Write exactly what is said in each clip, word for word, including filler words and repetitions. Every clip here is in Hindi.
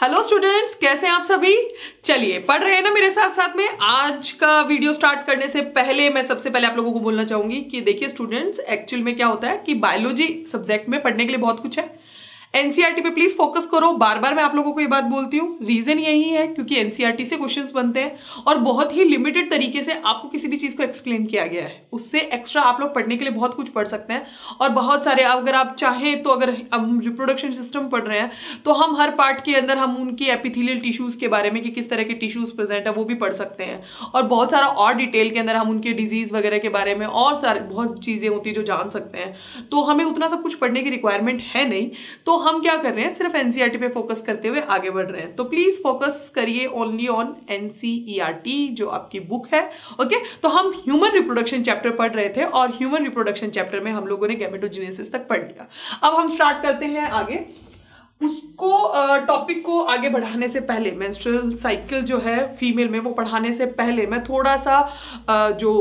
हेलो स्टूडेंट्स, कैसे हैं आप सभी। चलिए पढ़ रहे हैं ना मेरे साथ साथ में। आज का वीडियो स्टार्ट करने से पहले मैं सबसे पहले आप लोगों को बोलना चाहूंगी कि देखिए स्टूडेंट्स, एक्चुअल में क्या होता है कि बायोलॉजी सब्जेक्ट में पढ़ने के लिए बहुत कुछ है। एनसीईआरटी पे प्लीज फोकस करो। बार बार मैं आप लोगों को ये बात बोलती हूँ, रीजन यही है क्योंकि एनसीईआरटी से क्वेश्चंस बनते हैं और बहुत ही लिमिटेड तरीके से आपको किसी भी चीज को एक्सप्लेन किया गया है। उससे एक्स्ट्रा आप लोग पढ़ने के लिए बहुत कुछ पढ़ सकते हैं और बहुत सारे, अगर आप चाहें तो, अगर हम रिप्रोडक्शन सिस्टम पढ़ रहे हैं तो हम हर पार्ट के अंदर हम उनकी एपिथेलियल टिश्यूज के बारे में कि किस तरह के टिश्यूज प्रेजेंट है वो भी पढ़ सकते हैं और बहुत सारा और डिटेल के अंदर हम उनके डिजीज वगैरह के बारे में और सारे बहुत चीजें होती है जो जान सकते हैं। तो हमें उतना सब कुछ पढ़ने की रिक्वायरमेंट है नहीं, तो हम क्या कर रहे हैं, सिर्फ एनसीईआरटी पे फोकस करते हुए आगे बढ़ रहे हैं। तो प्लीज फोकस करिए ओनली ऑन एनसीईआरटी जो आपकी बुक है। ओके, तो हम ह्यूमन रिप्रोडक्शन चैप्टर पढ़ रहे थे और ह्यूमन रिप्रोडक्शन चैप्टर में हम लोगों ने गैमेटोजेनेसिस तक पढ़ लिया। अब हम स्टार्ट करते हैं आगे। उसको टॉपिक को आगे बढ़ाने से पहले, मेंस्ट्रुअल साइकिल जो है फीमेल में, वो पढ़ाने से पहले मैं थोड़ा सा जो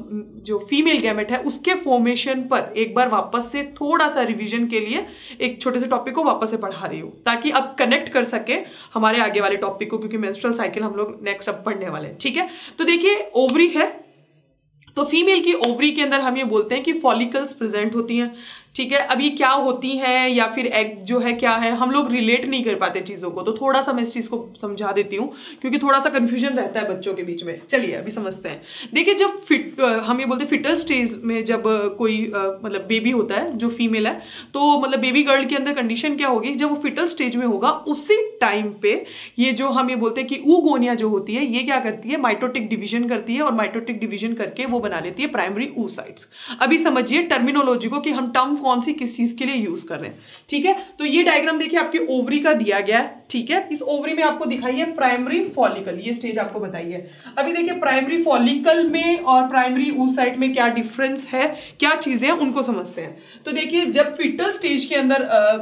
जो फीमेल गैमेट है उसके फॉर्मेशन पर एक बार वापस से थोड़ा सा रिवीजन के लिए एक छोटे से टॉपिक को वापस से पढ़ा रही हूँ ताकि अब कनेक्ट कर सके हमारे आगे वाले टॉपिक को, क्योंकि मेंस्ट्रुअल साइकिल हम लोग नेक्स्ट अब पढ़ने वाले हैं। ठीक है, तो देखिए ओवरी है, तो फीमेल की ओवरी के अंदर हम ये बोलते हैं कि फॉलिकल्स प्रेजेंट होती हैं। ठीक है, अब ये क्या होती हैं या फिर एग जो है क्या है, हम लोग रिलेट नहीं कर पाते चीजों को, तो थोड़ा सा मैं इस चीज को समझा देती हूँ क्योंकि थोड़ा सा कंफ्यूजन रहता है बच्चों के बीच में। चलिए अभी समझते हैं। देखिए, जब फिट हम ये बोलते हैं फिटल स्टेज में जब कोई मतलब बेबी होता है जो फीमेल है, तो मतलब बेबी गर्ल के अंदर कंडीशन क्या होगी, जब वो फिटल स्टेज में होगा उसी टाइम पे ये जो हम ये बोलते हैं कि ऊगोनिया जो होती है ये क्या करती है, माइटोटिक डिवीजन करती है और माइटोटिक डिवीजन करके वो बना लेती है प्राइमरी oocytes। अभी समझिए टर्मिनोलॉजी को कि हम टर्म कौन सी किस चीज के लिए यूज कर रहे हैं। ठीक है, तो ये डायग्राम देखिए आपकी ओवरी का दिया गया है। ठीक है, इस ओवरी में आपको दिखाई है प्राइमरी फॉलिकल, ये स्टेज आपको बताइए। अभी देखिए प्राइमरी फॉलिकल में और प्राइमरी oocyte में क्या डिफरेंस है, क्या चीजें हैं उनको समझते हैं। तो देखिए जब फिटल स्टेज के अंदर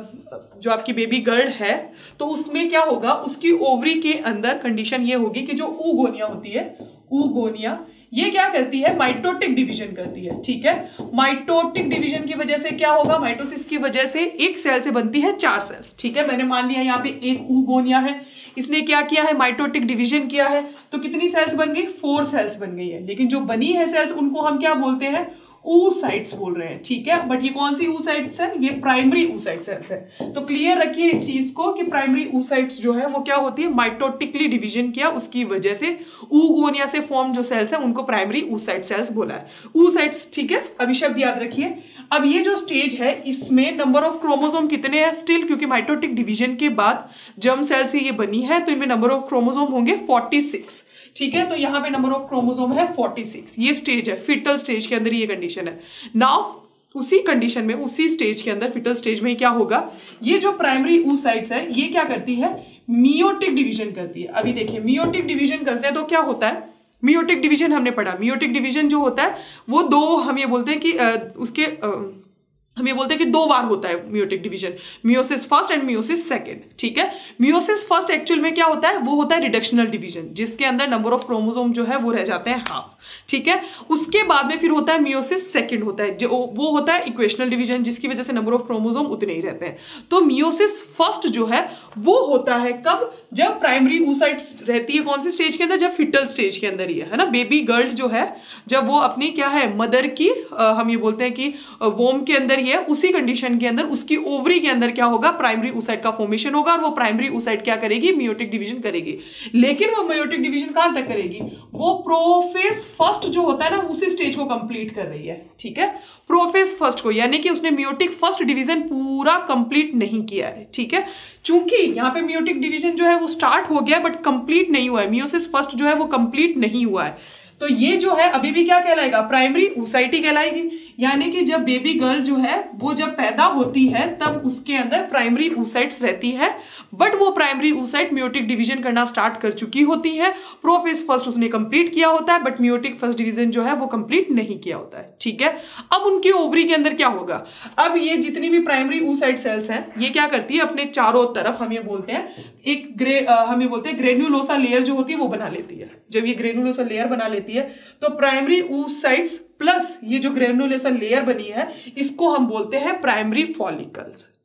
जो आपकी बेबी गर्ल है तो उसमें क्या होगा, उसकी ओवरी के अंदर कंडीशन ये होगी कि जो ऊगोनिया होती है, ऊगोनिया ये क्या करती है, माइटोटिक डिवीजन करती है। ठीक है, माइटोटिक डिवीजन की वजह से क्या होगा, माइटोसिस की वजह से एक सेल से बनती है चार सेल्स। ठीक है, मैंने मान लिया यहाँ पे एक ऊगोनिया है, इसने क्या किया है, माइटोटिक डिवीजन किया है, तो कितनी सेल्स बन गई, फोर सेल्स बन गई है। लेकिन जो बनी है सेल्स उनको हम क्या बोलते हैं, oocytes बोल रहे हैं। ठीक है, बट ये कौन सी oocytes है, ये प्राइमरी oocyte सेल्स है। तो क्लियर रखिए इस चीज को कि प्राइमरी oocytes जो है वो क्या होती है, माइटोटिकली डिवीजन किया उसकी वजह से ऊगोनिया से फॉर्म जो सेल्स है उनको प्राइमरी oocyte सेल्स बोला है, oocytes। ठीक है, अभी शब्द याद रखिए। अब ये जो स्टेज है इसमें नंबर ऑफ क्रोमोसोम कितने हैं स्टिल, क्योंकि माइटोटिक डिवीजन के बाद जर्म सेल से ये बनी है तो इनमें नंबर ऑफ क्रोमोसोम होंगे फोर्टी सिक्स। ठीक है, तो यहां पे नंबर ऑफ क्रोमोसोम है फोर्टी सिक्स। ये स्टेज है, फिटल स्टेज के अंदर ये कंडीशन है। नाउ उसी कंडीशन में, उसी स्टेज के अंदर, फिटल स्टेज में क्या होगा, ये जो प्राइमरी oocytes है ये क्या करती है, मियोटिक डिवीजन करती है। अभी देखिए मियोटिक डिवीजन करते हैं तो क्या होता है, मियोटिक डिवीजन हमने पढ़ा, मियोटिक डिवीजन जो होता है वो दो, हम ये बोलते हैं कि आ, उसके आ, हम ये बोलते हैं कि दो बार होता है meiotic division, meiosis first and meiosis second. ठीक है, मियोसिस फर्स्ट एक्चुअल में क्या होता है, वो होता है रिडक्शनल डिवीजन, जिसके अंदर नंबर ऑफ क्रोमोसोम जो है वो रह जाते हैं हाफ। ठीक है, उसके बाद में फिर होता है मियोसिस सेकंड, होता है जो वो होता है इक्वेशनल डिवीजन, जिसकी वजह से नंबर ऑफ क्रोमोसोम उतने ही रहते हैं। तो मियोसिस फर्स्ट जो है वो होता है कब, जब प्राइमरी oocytes रहती है कौन सी स्टेज के अंदर, जब फिटल स्टेज के अंदर ही है, है ना। बेबी गर्ल जो है जब वो अपनी क्या है, मदर की आ, हम ये बोलते हैं कि वोम के अंदर है, उसी कंडीशन के अंदर उसकी ओवरी के अंदर क्या होगा, प्राइमरी oocyte का फॉर्मेशन होगा और वो प्राइमरी oocyte क्या करेगी, मियोटिक डिवीजन करेगी। लेकिन वो मियोटिक डिवीजन कहां तक करेगी, वो प्रोफेज फर्स्ट जो होता है ना उसी स्टेज को कंप्लीट कर रही है। ठीक है, प्रोफेज फर्स्ट को, यानी कि उसने मियोटिक फर्स्ट डिवीजन पूरा कंप्लीट नहीं किया है। ठीक है, चूंकि यहाँ पे मियोटिक डिवीजन जो है वो स्टार्ट हो गया बट कंप्लीट नहीं हुआ है, मियोसिस फर्स्ट जो है वो कंप्लीट नहीं हुआ है, तो ये जो है अभी भी क्या कहलाएगा, प्राइमरी oocyte कहलाएगी। यानी कि जब बेबी गर्ल जो है वो जब पैदा होती है तब उसके अंदर प्राइमरी oocytes रहती है, बट वो प्राइमरी oocyte मियोटिक डिवीजन करना स्टार्ट कर चुकी होती है। प्रोफेज फर्स्ट उसने कंप्लीट किया होता है बट मियोटिक फर्स्ट डिवीजन जो है वो कंप्लीट नहीं किया होता है। ठीक है, अब उनकी ओवरी के अंदर क्या होगा, अब ये जितनी भी प्राइमरी oocyte सेल्स हैं ये क्या करती है, अपने चारों तरफ हम ये बोलते हैं एक ग्रे आ, हम ये बोलते हैं ग्रेन्युलोसा लेयर जो होती है वो बना लेती है। जब ये ग्रेन्युलोसा लेयर बना लेती है तो प्राइमरी oocytes प्लस ये जो ग्रेन्युलोसा लेयर बनी है इसको हम बोलते हैं प्राइमरी फॉलिकल्स।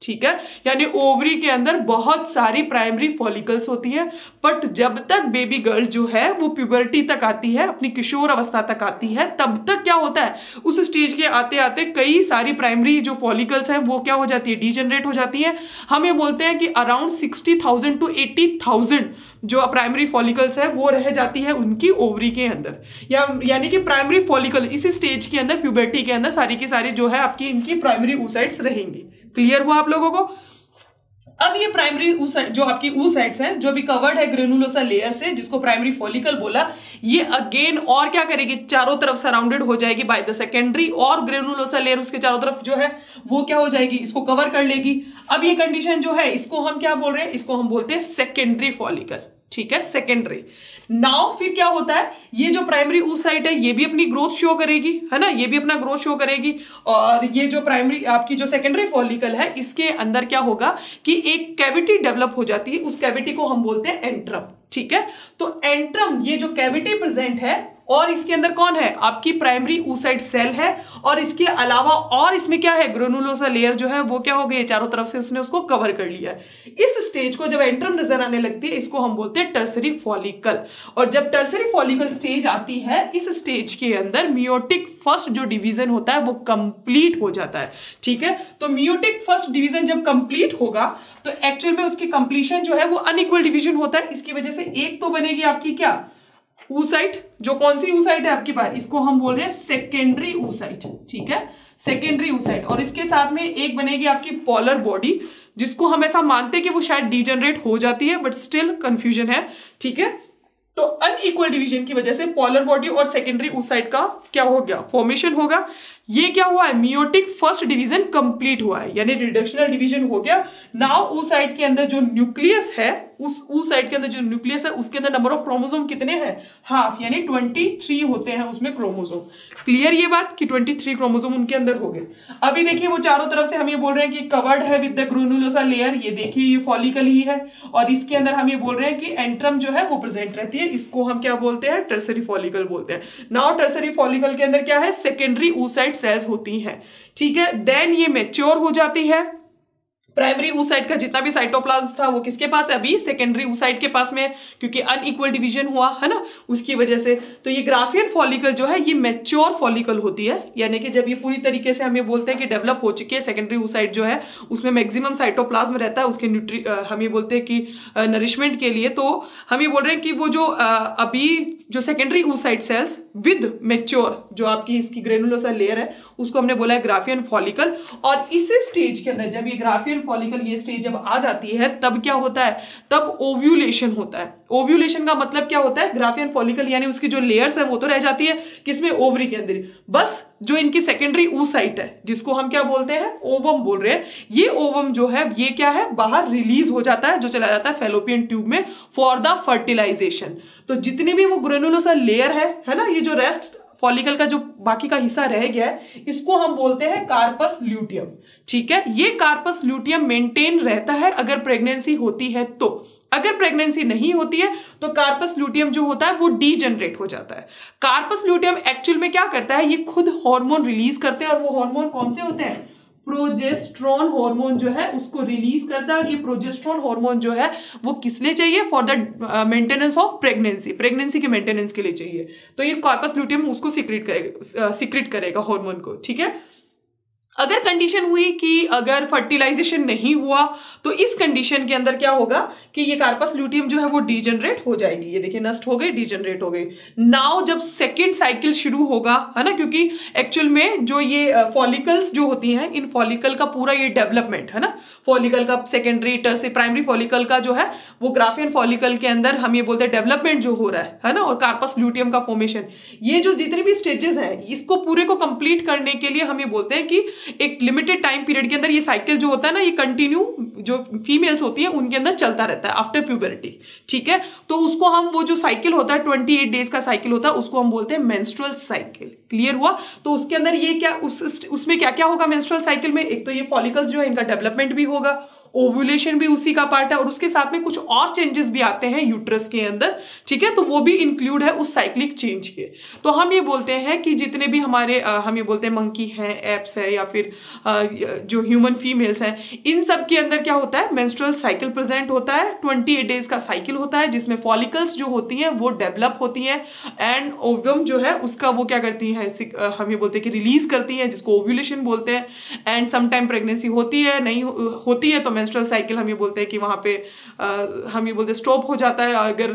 ठीक है, यानी ओवरी के अंदर बहुत सारी प्राइमरी फॉलिकल्स होती है, बट जब तक बेबी गर्ल जो है वो प्यूबर्टी तक आती है, अपनी किशोर अवस्था तक आती है, तब तक क्या होता है, उस स्टेज के आते आते कई सारी प्राइमरी जो फॉलिकल्स हैं वो क्या हो जाती है, डीजनरेट हो जाती है। हम ये बोलते हैं कि around sixty thousand to eighty thousand जो प्राइमरी फॉलिकल्स है वो रह जाती है उनकी ओवरी के अंदर, या यानी कि प्राइमरी फॉलिकल इसी स्टेज के अंदर, प्यूबर्टी के अंदर सारी की सारी जो है आपकी इनकी प्राइमरी oocytes रहेंगी। क्लियर हुआ आप लोगों को? अब ये प्राइमरी जो आपकी oocytes हैं जो भी कवर्ड है ग्रेनुलोसा लेयर से, जिसको प्राइमरी फॉलिकल बोला, ये अगेन और क्या करेगी, चारों तरफ सराउंडेड हो जाएगी बाय द सेकेंडरी, और ग्रेनुलोसा लेयर उसके चारों तरफ जो है वो क्या हो जाएगी, इसको कवर कर लेगी। अब ये कंडीशन जो है इसको हम क्या बोल रहे हैं, इसको हम बोलते हैं सेकेंडरी फॉलिकल, ठीक है, सेकेंडरी। नाउ फिर क्या होता है, ये जो प्राइमरी oocyte है ये भी अपनी ग्रोथ शो करेगी, है ना, ये भी अपना ग्रोथ शो करेगी, और ये जो प्राइमरी आपकी जो सेकेंडरी फॉलिकल है इसके अंदर क्या होगा कि एक कैविटी डेवलप हो जाती है, उस कैविटी को हम बोलते हैं एंट्रम, ठीक है। तो एंट्रम, ये जो कैविटी प्रेजेंट है, और इसके अंदर कौन है, आपकी प्राइमरी oocyte सेल है, और इसके अलावा और इसमें क्या है, ग्रेनुलोसा लेयर जो है वो क्या हो गई, चारों तरफ से उसने उसको कवर कर लिया है। इस स्टेज को जब एंट्रम नजर आने लगती है इसको हम बोलते हैं टर्सरी फॉलिकल, और जब टर्सरी फॉलिकल स्टेज आती है, इस स्टेज के अंदर मियोटिक फर्स्ट जो डिवीजन होता है वो कंप्लीट हो जाता है, ठीक है। तो मियोटिक फर्स्ट डिवीजन जब कंप्लीट होगा तो एक्चुअल में उसकी कंप्लीशन जो है वो अनइक्वल डिवीजन होता है। इसकी वजह से एक तो बनेगी आपकी क्या, oocyte, जो कौन सी oocyte है आपकी बात, इसको हम बोल रहे हैं सेकेंडरी oocyte, ठीक है, सेकेंडरी oocyte, और इसके साथ में एक बनेगी आपकी पोलर बॉडी, जिसको हम ऐसा मानते हैं कि वो शायद डीजनरेट हो जाती है, बट स्टिल कंफ्यूजन है, ठीक है। तो अनइक्वल डिवीजन की वजह से पोलर बॉडी और सेकेंडरी oocyte का क्या हो गया, फॉर्मेशन होगा। ये क्या हुआ है, मियोटिक फर्स्ट डिवीजन कंप्लीट हुआ है, यानी रिडक्शनल डिवीजन हो गया। नाउ oocyte के अंदर जो न्यूक्लियस है, उस oocyte के अंदर जो न्यूक्लियस है उसके अंदर नंबर ऑफ क्रोमोसोम कितने हैं, हाफ, यानी तेईस होते हैं उसमें क्रोमोसोम। क्लियर ये बात कि तेईस क्रोमोसोम उनके अंदर हो गए। अभी देखिए वो चारों तरफ से हम ये बोल रहे हैं कि कवर्ड है विद द ग्रेनुलोसा लेयर, ये देखिए ये फॉलिकल ही है, और इसके अंदर हम ये बोल रहे हैं कि एंट्रम जो है वो प्रेजेंट रहती है, इसको हम क्या बोलते हैं, टर्सरी फॉलिकल बोलते हैं। नाउ टर्सरी फॉलिकल के अंदर क्या है, सेकेंडरी oocyte सेल्स होती हैं, ठीक है। देन ये मैच्योर हो जाती है, प्राइमरी oocyte का जितना भी साइटोप्लाज्म था वो किसके पास है, अभी सेकेंडरी oocyte के पास में, क्योंकि अनइक्वल डिवीजन हुआ है ना उसकी वजह से। तो ये ग्राफियन फॉलिकल जो है ये मैच्योर फॉलिकल होती है, यानी कि जब ये पूरी तरीके से हम ये बोलते हैं कि डेवलप हो चुकी है, सेकेंडरी oocyte जो है उसमें मैक्सिमम साइटोप्लाज्म रहता है उसके न्यूट्री हम ये बोलते हैं कि नरिशमेंट के लिए। तो हम ये बोल रहे हैं कि वो जो अभी जो secondary oocyte cells with mature जो आपकी इसकी ग्रेनुलोसा लेयर है उसको हमने बोला है ग्राफियन फॉलिकल। और इसी स्टेज के अंदर जब ये ग्राफियन फॉलिकल ये स्टेज जब आ जाती है तब क्या होता है, तब ओव्यूलेशन होता है। ओव्यूलेशन का मतलब क्या होता है, ग्राफियन फॉलिकल यानी उसकी जो लेयर्स है वो तो रह जाती है किसमें, ओवरी के अंदर, बस जो इनकी सेकेंडरी oocyte है जिसको हम क्या बोलते हैं, ओवम बोल रहे हैं, ये ओवम जो है ये क्या है, बाहर रिलीज हो जाता है, जो चला जाता है फैलोपियन ट्यूब में फॉर द फर्टिलाइजेशन। तो जितनी भी वो ग्रेनुलोसा लेयर है है ना, ये जो रेस्ट फॉलिकल का जो बाकी का हिस्सा रह गया है इसको हम बोलते हैं कार्पस ल्यूटियम, ठीक है। ये कार्पस ल्यूटियम मेंटेन रहता है अगर प्रेगनेंसी होती है तो, अगर प्रेगनेंसी नहीं होती है तो कार्पस ल्यूटियम जो होता है वो डीजनरेट हो जाता है। कार्पस ल्यूटियम एक्चुअल में क्या करता है, ये खुद हार्मोन रिलीज करते हैं, और वो हार्मोन कौन से होते हैं, प्रोजेस्ट्रॉन हार्मोन जो है उसको रिलीज करता है। और ये प्रोजेस्ट्रॉन हार्मोन जो है वो किस लिए चाहिए, for the maintenance of pregnancy, pregnancy के मेंटेनेंस के लिए चाहिए। तो ये कार्पस ल्यूटियम उसको सीक्रेट करेगा, सीक्रेट करेगा हार्मोन को, ठीक है। अगर कंडीशन हुई कि अगर फर्टिलाइजेशन नहीं हुआ तो इस कंडीशन के अंदर क्या होगा कि ये कार्पस ल्यूटियम जो है वो डीजनरेट हो जाएगी, ये देखिए नष्ट हो गई, डीजनरेट हो गई। नाउ जब सेकेंड साइकिल शुरू होगा, है ना, क्योंकि एक्चुअल में जो ये फॉलिकल्स जो होती हैं, इन फॉलिकल का पूरा ये डेवलपमेंट है ना, फॉलिकल का सेकेंडरी टर्सरी प्राइमरी फॉलिकल का जो है वो ग्राफियन फॉलिकल के अंदर हम ये बोलते हैं डेवलपमेंट जो हो रहा है है ना, और कार्पस ल्यूटियम का फॉर्मेशन, ये जो जितने भी स्टेजेस हैं इसको पूरे को कंप्लीट करने के लिए हम ये बोलते हैं कि एक लिमिटेड टाइम पीरियड के अंदर ये साइकिल जो होता है ना, ये कंटिन्यू जो फीमेल्स होती है उनके अंदर चलता रहता है आफ्टर प्यूबर्टी, ठीक है। तो उसको हम वो जो साइकिल होता है अट्ठाईस डेज का साइकिल होता है उसको हम बोलते हैं मेंस्ट्रुअल साइकिल। क्लियर हुआ? तो उसके अंदर ये क्या उस उसमें क्या क्या होगा मेंस्ट्रुअल साइकिल में, एक तो ये फॉलिकल्स जो है इनका डेवलपमेंट भी होगा, ओव्यूलेशन भी उसी का पार्ट है, और उसके साथ में कुछ और चेंजेस भी आते हैं यूट्रस के अंदर, ठीक है, तो वो भी इंक्लूड है उस साइक्लिक चेंज के। तो हम ये बोलते हैं कि जितने भी हमारे आ, हम ये बोलते हैं मंकी हैं, एप्स है, या फिर आ, जो ह्यूमन फीमेल्स हैं, इन सब के अंदर क्या होता है, मेंस्ट्रुअल साइकिल प्रेजेंट होता है। अट्ठाईस डेज का साइकिल होता है जिसमें फॉलिकल्स जो होती हैं वो डेवलप होती हैं, एंड ओवम जो है उसका वो क्या करती है, हम ये बोलते हैं कि रिलीज करती है, जिसको ओव्यूलेशन बोलते हैं। एंड समटाइम प्रेगनेंसी होती है, नहीं हो, होती है तो मेंस्ट्रुअल साइकिल हम ये बोलते हैं कि वहां पे आ, हम ये बोलते हैं स्टॉप हो जाता है। अगर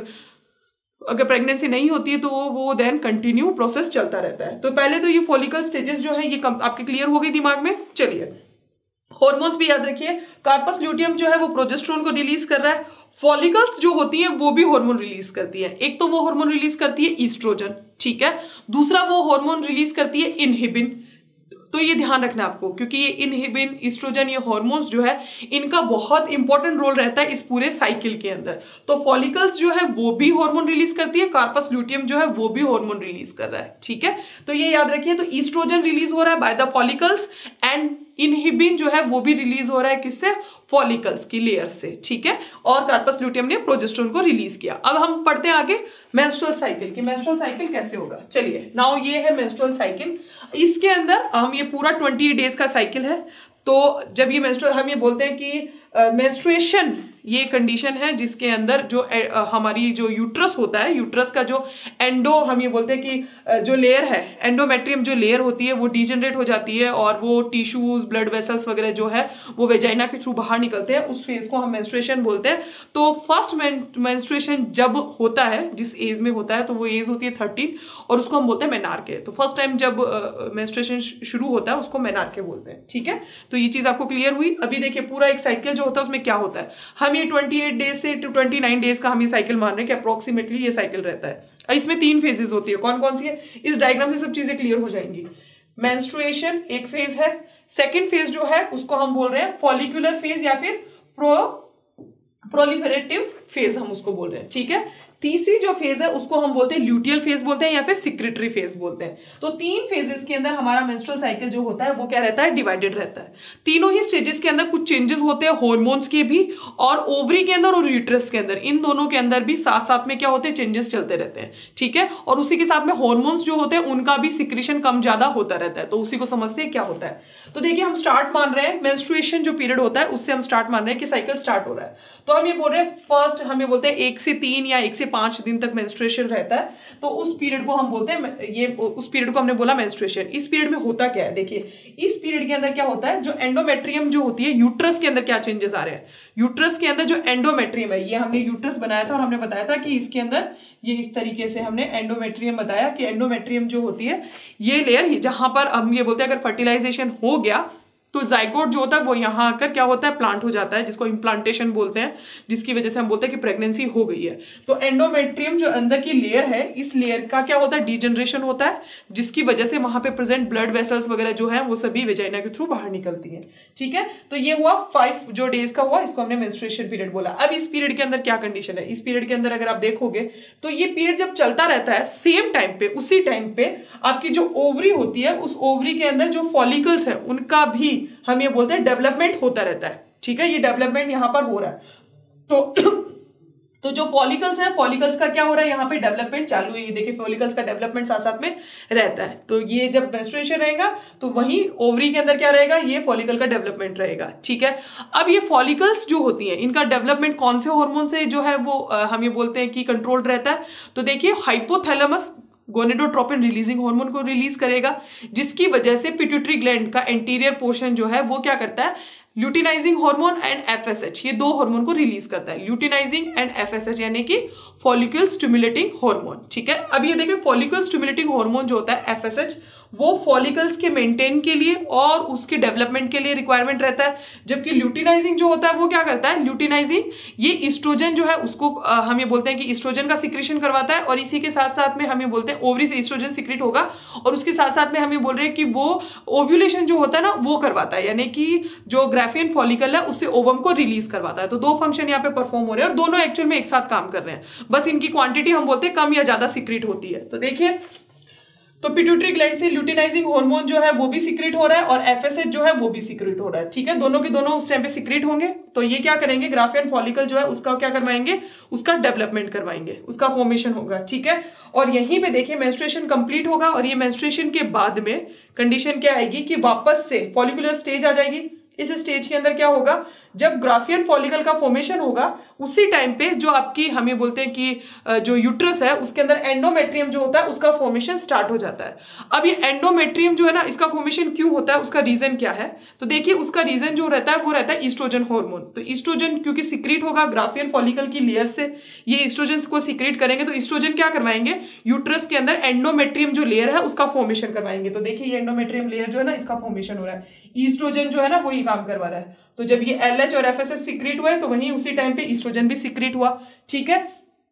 अगर प्रेगनेंसी नहीं होती है तो वो देन कंटिन्यू प्रोसेस चलता रहता है। तो पहले तो ये फॉलिकल स्टेजेस जो है ये आपके क्लियर हो गई दिमाग में। चलिए, हार्मोन्स भी याद रखिए। कार्पस ल्यूटियम जो है वो प्रोजेस्टेरोन को रिलीज कर रहा है। फॉलिकल्स जो होती हैं वो भी हार्मोन रिलीज करती है। एक तो वो हार्मोन रिलीज करती है ईस्ट्रोजन, ठीक है, दूसरा वो हार्मोन रिलीज करती है इनहिबिन। तो ये ध्यान रखना आपको, क्योंकि ये इनहिबिन, ईस्ट्रोजन, ये हार्मोन्स जो है इनका बहुत इंपॉर्टेंट रोल रहता है इस पूरे साइकिल के अंदर। तो फॉलिकल्स जो है वो भी हार्मोन रिलीज करती है, कार्पस ल्यूटियम जो है वो भी हार्मोन रिलीज कर रहा है, ठीक है। तो ये याद रखिए। तो ईस्ट्रोजन रिलीज हो रहा है by the follicles, and inhibin जो है वो भी रिलीज हो रहा है किससे, फॉलिकल्स की लेयर से, ठीक है। और कार्पस ल्यूटियम ने प्रोजेस्टेरोन को रिलीज किया। अब हम पढ़ते हैं आगे मेंस्ट्रुअल साइकिल की। मेंस्ट्रुअल साइकिल कैसे होगा, चलिए। नाउ ये है मेंस्ट्रुअल साइकिल। इसके अंदर हम ये पूरा ट्वेंटी डेज का साइकिल है। तो जब ये मेंस्ट्रुअल, हम ये बोलते हैं कि मेंस्ट्रुएशन uh, ये कंडीशन है जिसके अंदर जो uh, हमारी जो यूट्रस होता है, यूट्रस का जो एंडो, हम ये बोलते हैं कि uh, जो लेयर है, एंडोमेट्रियम जो लेयर होती है वो डिजनरेट हो जाती है, और वो टिश्यूज, ब्लड वेसल्स वगैरह जो है वो वेजाइना के थ्रू बाहर निकलते हैं। उस फेज को हम मेंस्ट्रुएशन बोलते हैं। तो फर्स्ट मेंस्ट्रुएशन जब होता है, जिस एज में होता है, तो वो एज होती है थर्टीन, और उसको हम बोलते हैं मेनार्के। तो फर्स्ट टाइम जब मेंस्ट्रुएशन uh, शुरू होता है उसको मेनार्के बोलते हैं, ठीक है। तो ये चीज आपको क्लियर हुई। अभी देखिए पूरा एक साइकिल जो होता है उसमें क्या होता है, हम ये अट्ठाईस डेज से टू उनतीस डेज का हम ये साइकिल मान रहे हैं कि अप्रोक्सीमेटली ये साइकिल रहता है। इसमें तीन फेजेस होती है। कौन कौन सी है, इस डायग्राम से सब चीजें क्लियर हो जाएंगी। मेंस्ट्रुएशन एक फेज है। सेकेंड फेज जो है उसको हम बोल रहे हैं फॉलिकुलर फेज, या फिर प्रो प्रोलिफरेटिव फेज हम उसको बोल रहे हैं, ठीक है। तीसरी जो फेज है उसको हम बोलते हैं ल्यूटियल फेज बोलते हैं, या फिर सिक्रेटरी फेज बोलते हैं। तो तीन फेजेस के अंदर हमारा मेंस्ट्रुअल साइकिल जो होता है वो क्या रहता है, डिवाइडेड रहता है। तीनों ही स्टेजेस के अंदर कुछ चेंजेस होते हैं हार्मोन्स के भी, और ओवरी के अंदर और यूट्रस के अंदर, इन दोनों के अंदर भी साथ साथ में क्या होते हैं, चेंजेस चलते रहते हैं, ठीक है। और उसी के साथ में हार्मोन्स जो होते हैं उनका भी सिक्रेशन कम ज्यादा होता रहता है। तो उसी को समझते हैं क्या होता है। तो देखिए हम स्टार्ट मान रहे हैं, मेंस्ट्रुएशन जो पीरियड होता है उससे हम स्टार्ट मान रहे हैं कि साइकिल स्टार्ट हो रहा है। तो हम ये बोल रहे हैं फर्स्ट, हम ये बोलते हैं एक से तीन या एक से पांच दिन तक मेंस्ट्रुएशन रहता है। तो उस पीरियड को हम बोलते हैं, ये उस पीरियड को हमने बोला मेंस्ट्रुएशन। इस पीरियड में होता क्या है, देखिए इस पीरियड के अंदर क्या होता है, जो एंडोमेट्रियम जो होती है, यूट्रस के अंदर क्या चेंजेस आ रहे हैं। यूट्रस के अंदर जो एंडोमेट्रियम है, ये हमने यूट्रस बनाया था और हमने बताया था कि इसके अंदर ये इस तरीके से हमने एंडोमेट्रियम बताया कि एंडोमेट्रियम जो होती है ये लेयर, जहां पर हम ये बोलते हैं अगर फर्टिलाइजेशन हो गया तो जाइगोट जो होता है वो यहाँ आकर क्या होता है, प्लांट हो जाता है, जिसको इम्प्लांटेशन बोलते हैं, जिसकी वजह से हम बोलते हैं कि प्रेगनेंसी हो गई है। तो एंडोमेट्रियम जो अंदर की लेयर है, इस लेयर का क्या होता है, डिजनरेशन होता है, जिसकी वजह से वहां पे प्रेजेंट ब्लड वेसल्स वगैरह जो है वो सभी वेजाइना के थ्रू बाहर निकलती है, ठीक है। तो ये हुआ फाइव जो डेज का हुआ, इसको हमने मेंस्ट्रुएशन पीरियड बोला। अब इस पीरियड के अंदर क्या कंडीशन है, इस पीरियड के अंदर अगर आप देखोगे तो ये पीरियड जब चलता रहता है, सेम टाइम पे, उसी टाइम पे आपकी जो ओवरी होती है, उस ओवरी के अंदर जो फॉलिकल्स है उनका भी हम ये बोलते हैं डेवलपमेंट होता रहता है, ठीक है। ये डेवलपमेंट यहां पर हो रहा है। तो तो जो फॉलिकल्स है, फॉलिकल्स का क्या हो रहा है, यहाँ पे डेवलपमेंट चालू है। ये देखिए फॉलिकल्स का डेवलपमेंट साथ साथ में रहता है। तो ये जब मेंस्ट्रुएशन रहेगा तो वही ओवरी के अंदर क्या रहेगा, ये फॉलिकल का डेवलपमेंट रहेगा, ठीक है। अब ये फॉलिकल्स जो होती हैं इनका डेवलपमेंट कौन से हार्मोन से जो है वो आ, हम ये बोलते हैं कि कंट्रोल रहता है। तो देखिए हाइपोथैलेमस गोनेडोट्रोपिन रिलीजिंग हार्मोन को रिलीज करेगा, जिसकी वजह से पिट्यूटरी ग्लैंड का एंटीरियर पोर्शन जो है वो क्या करता है, ल्यूटिनाइजिंग हार्मोन एंड एफएसएच, ये दो हार्मोन को रिलीज करता है, ल्यूटिनाइजिंग एंड एफएसएच, यानी कि फॉलिक्यूल स्टिमुलेटिंग हार्मोन, ठीक है। अब ये देखिए फॉलिक्यूल स्टिमुलेटिंग हार्मोन जो होता है एफएसएच, वो फॉलिकल्स के मेंटेन के लिए और उसके डेवलपमेंट के लिए रिक्वायरमेंट रहता है। जबकि ल्यूटिनाइजिंग जो होता है वो क्या करता है, ल्यूटिनाइजिंग ये ईस्ट्रोजन जो है उसको आ, हम ये बोलते हैं कि ईस्ट्रोजन का सिक्रेशन करवाता है, और इसी के साथ साथ में हम ये बोलते हैं ओवरी से ईस्ट्रोजन सिक्रेट होगा, और उसके साथ साथ में हम ये बोल रहे हैं कि वो ओव्यूलेशन जो होता है ना वो करवाता है, यानी कि जो ग्राफियन फॉलिकल है उससे ओवम को रिलीज करवाता है। तो दो फंक्शन यहाँ पे परफॉर्म हो रहे हैं और दोनों एक्चुअल में एक साथ काम कर रहे हैं, बस इनकी क्वांटिटी हम बोलते हैं कम या ज्यादा सिक्रेट होती है। तो देखिए तो पिट्यूटरी ग्लैंड से ल्यूटिनाइजिंग हार्मोन जो है वो भी सीक्रेट हो रहा है और एफएसएच जो है वो भी सीक्रेट हो रहा है, ठीक है। दोनों के दोनों उस टाइम पे सीक्रेट होंगे, तो ये क्या करेंगे, ग्राफियन फॉलिकल जो है उसका क्या करवाएंगे, उसका डेवलपमेंट करवाएंगे, उसका फॉर्मेशन होगा, ठीक है। और यहीं पे देखिए मेंस्ट्रुएशन कंप्लीट होगा और ये मेंस्ट्रुएशन के बाद में कंडीशन क्या आएगी कि वापस से फॉलिकुलर स्टेज आ जाएगी। इस स्टेज के अंदर क्या होगा, जब ग्राफियन फॉलिकल का फॉर्मेशन होगा उसी टाइम पे जो आपकी हम ये बोलते हैं कि जो यूट्रस है उसके अंदर एंडोमेट्रियम जो होता है उसका फॉर्मेशन स्टार्ट हो जाता है। अब ये एंडोमेट्रियम जो है ना, इसका फॉर्मेशन क्यों होता है, उसका रीजन क्या है, तो देखिए उसका रीजन जो रहता है वो रहता है ईस्ट्रोजन हार्मोन। तो ईस्ट्रोजन क्योंकि सीक्रेट होगा ग्राफियन फॉलिकल की लेयर से, ये ईस्ट्रोजन को सीक्रेट करेंगे, तो ईस्ट्रोजन क्या करवाएंगे, यूट्रस के अंदर एंडोमेट्रियम जो लेयर है उसका फॉर्मेशन करवाएंगे। तो देखिए ये एंडोमेट्रियम लेयर जो है ना इसका फॉर्मेशन हो रहा है, ईस्ट्रोजन जो है ना वही काम करवा रहा है। तो जब ये एलएच और एफएसएच सीक्रेट हुए तो वहीं उसी टाइम पे ईस्ट्रोजन भी सीक्रेट हुआ, ठीक है।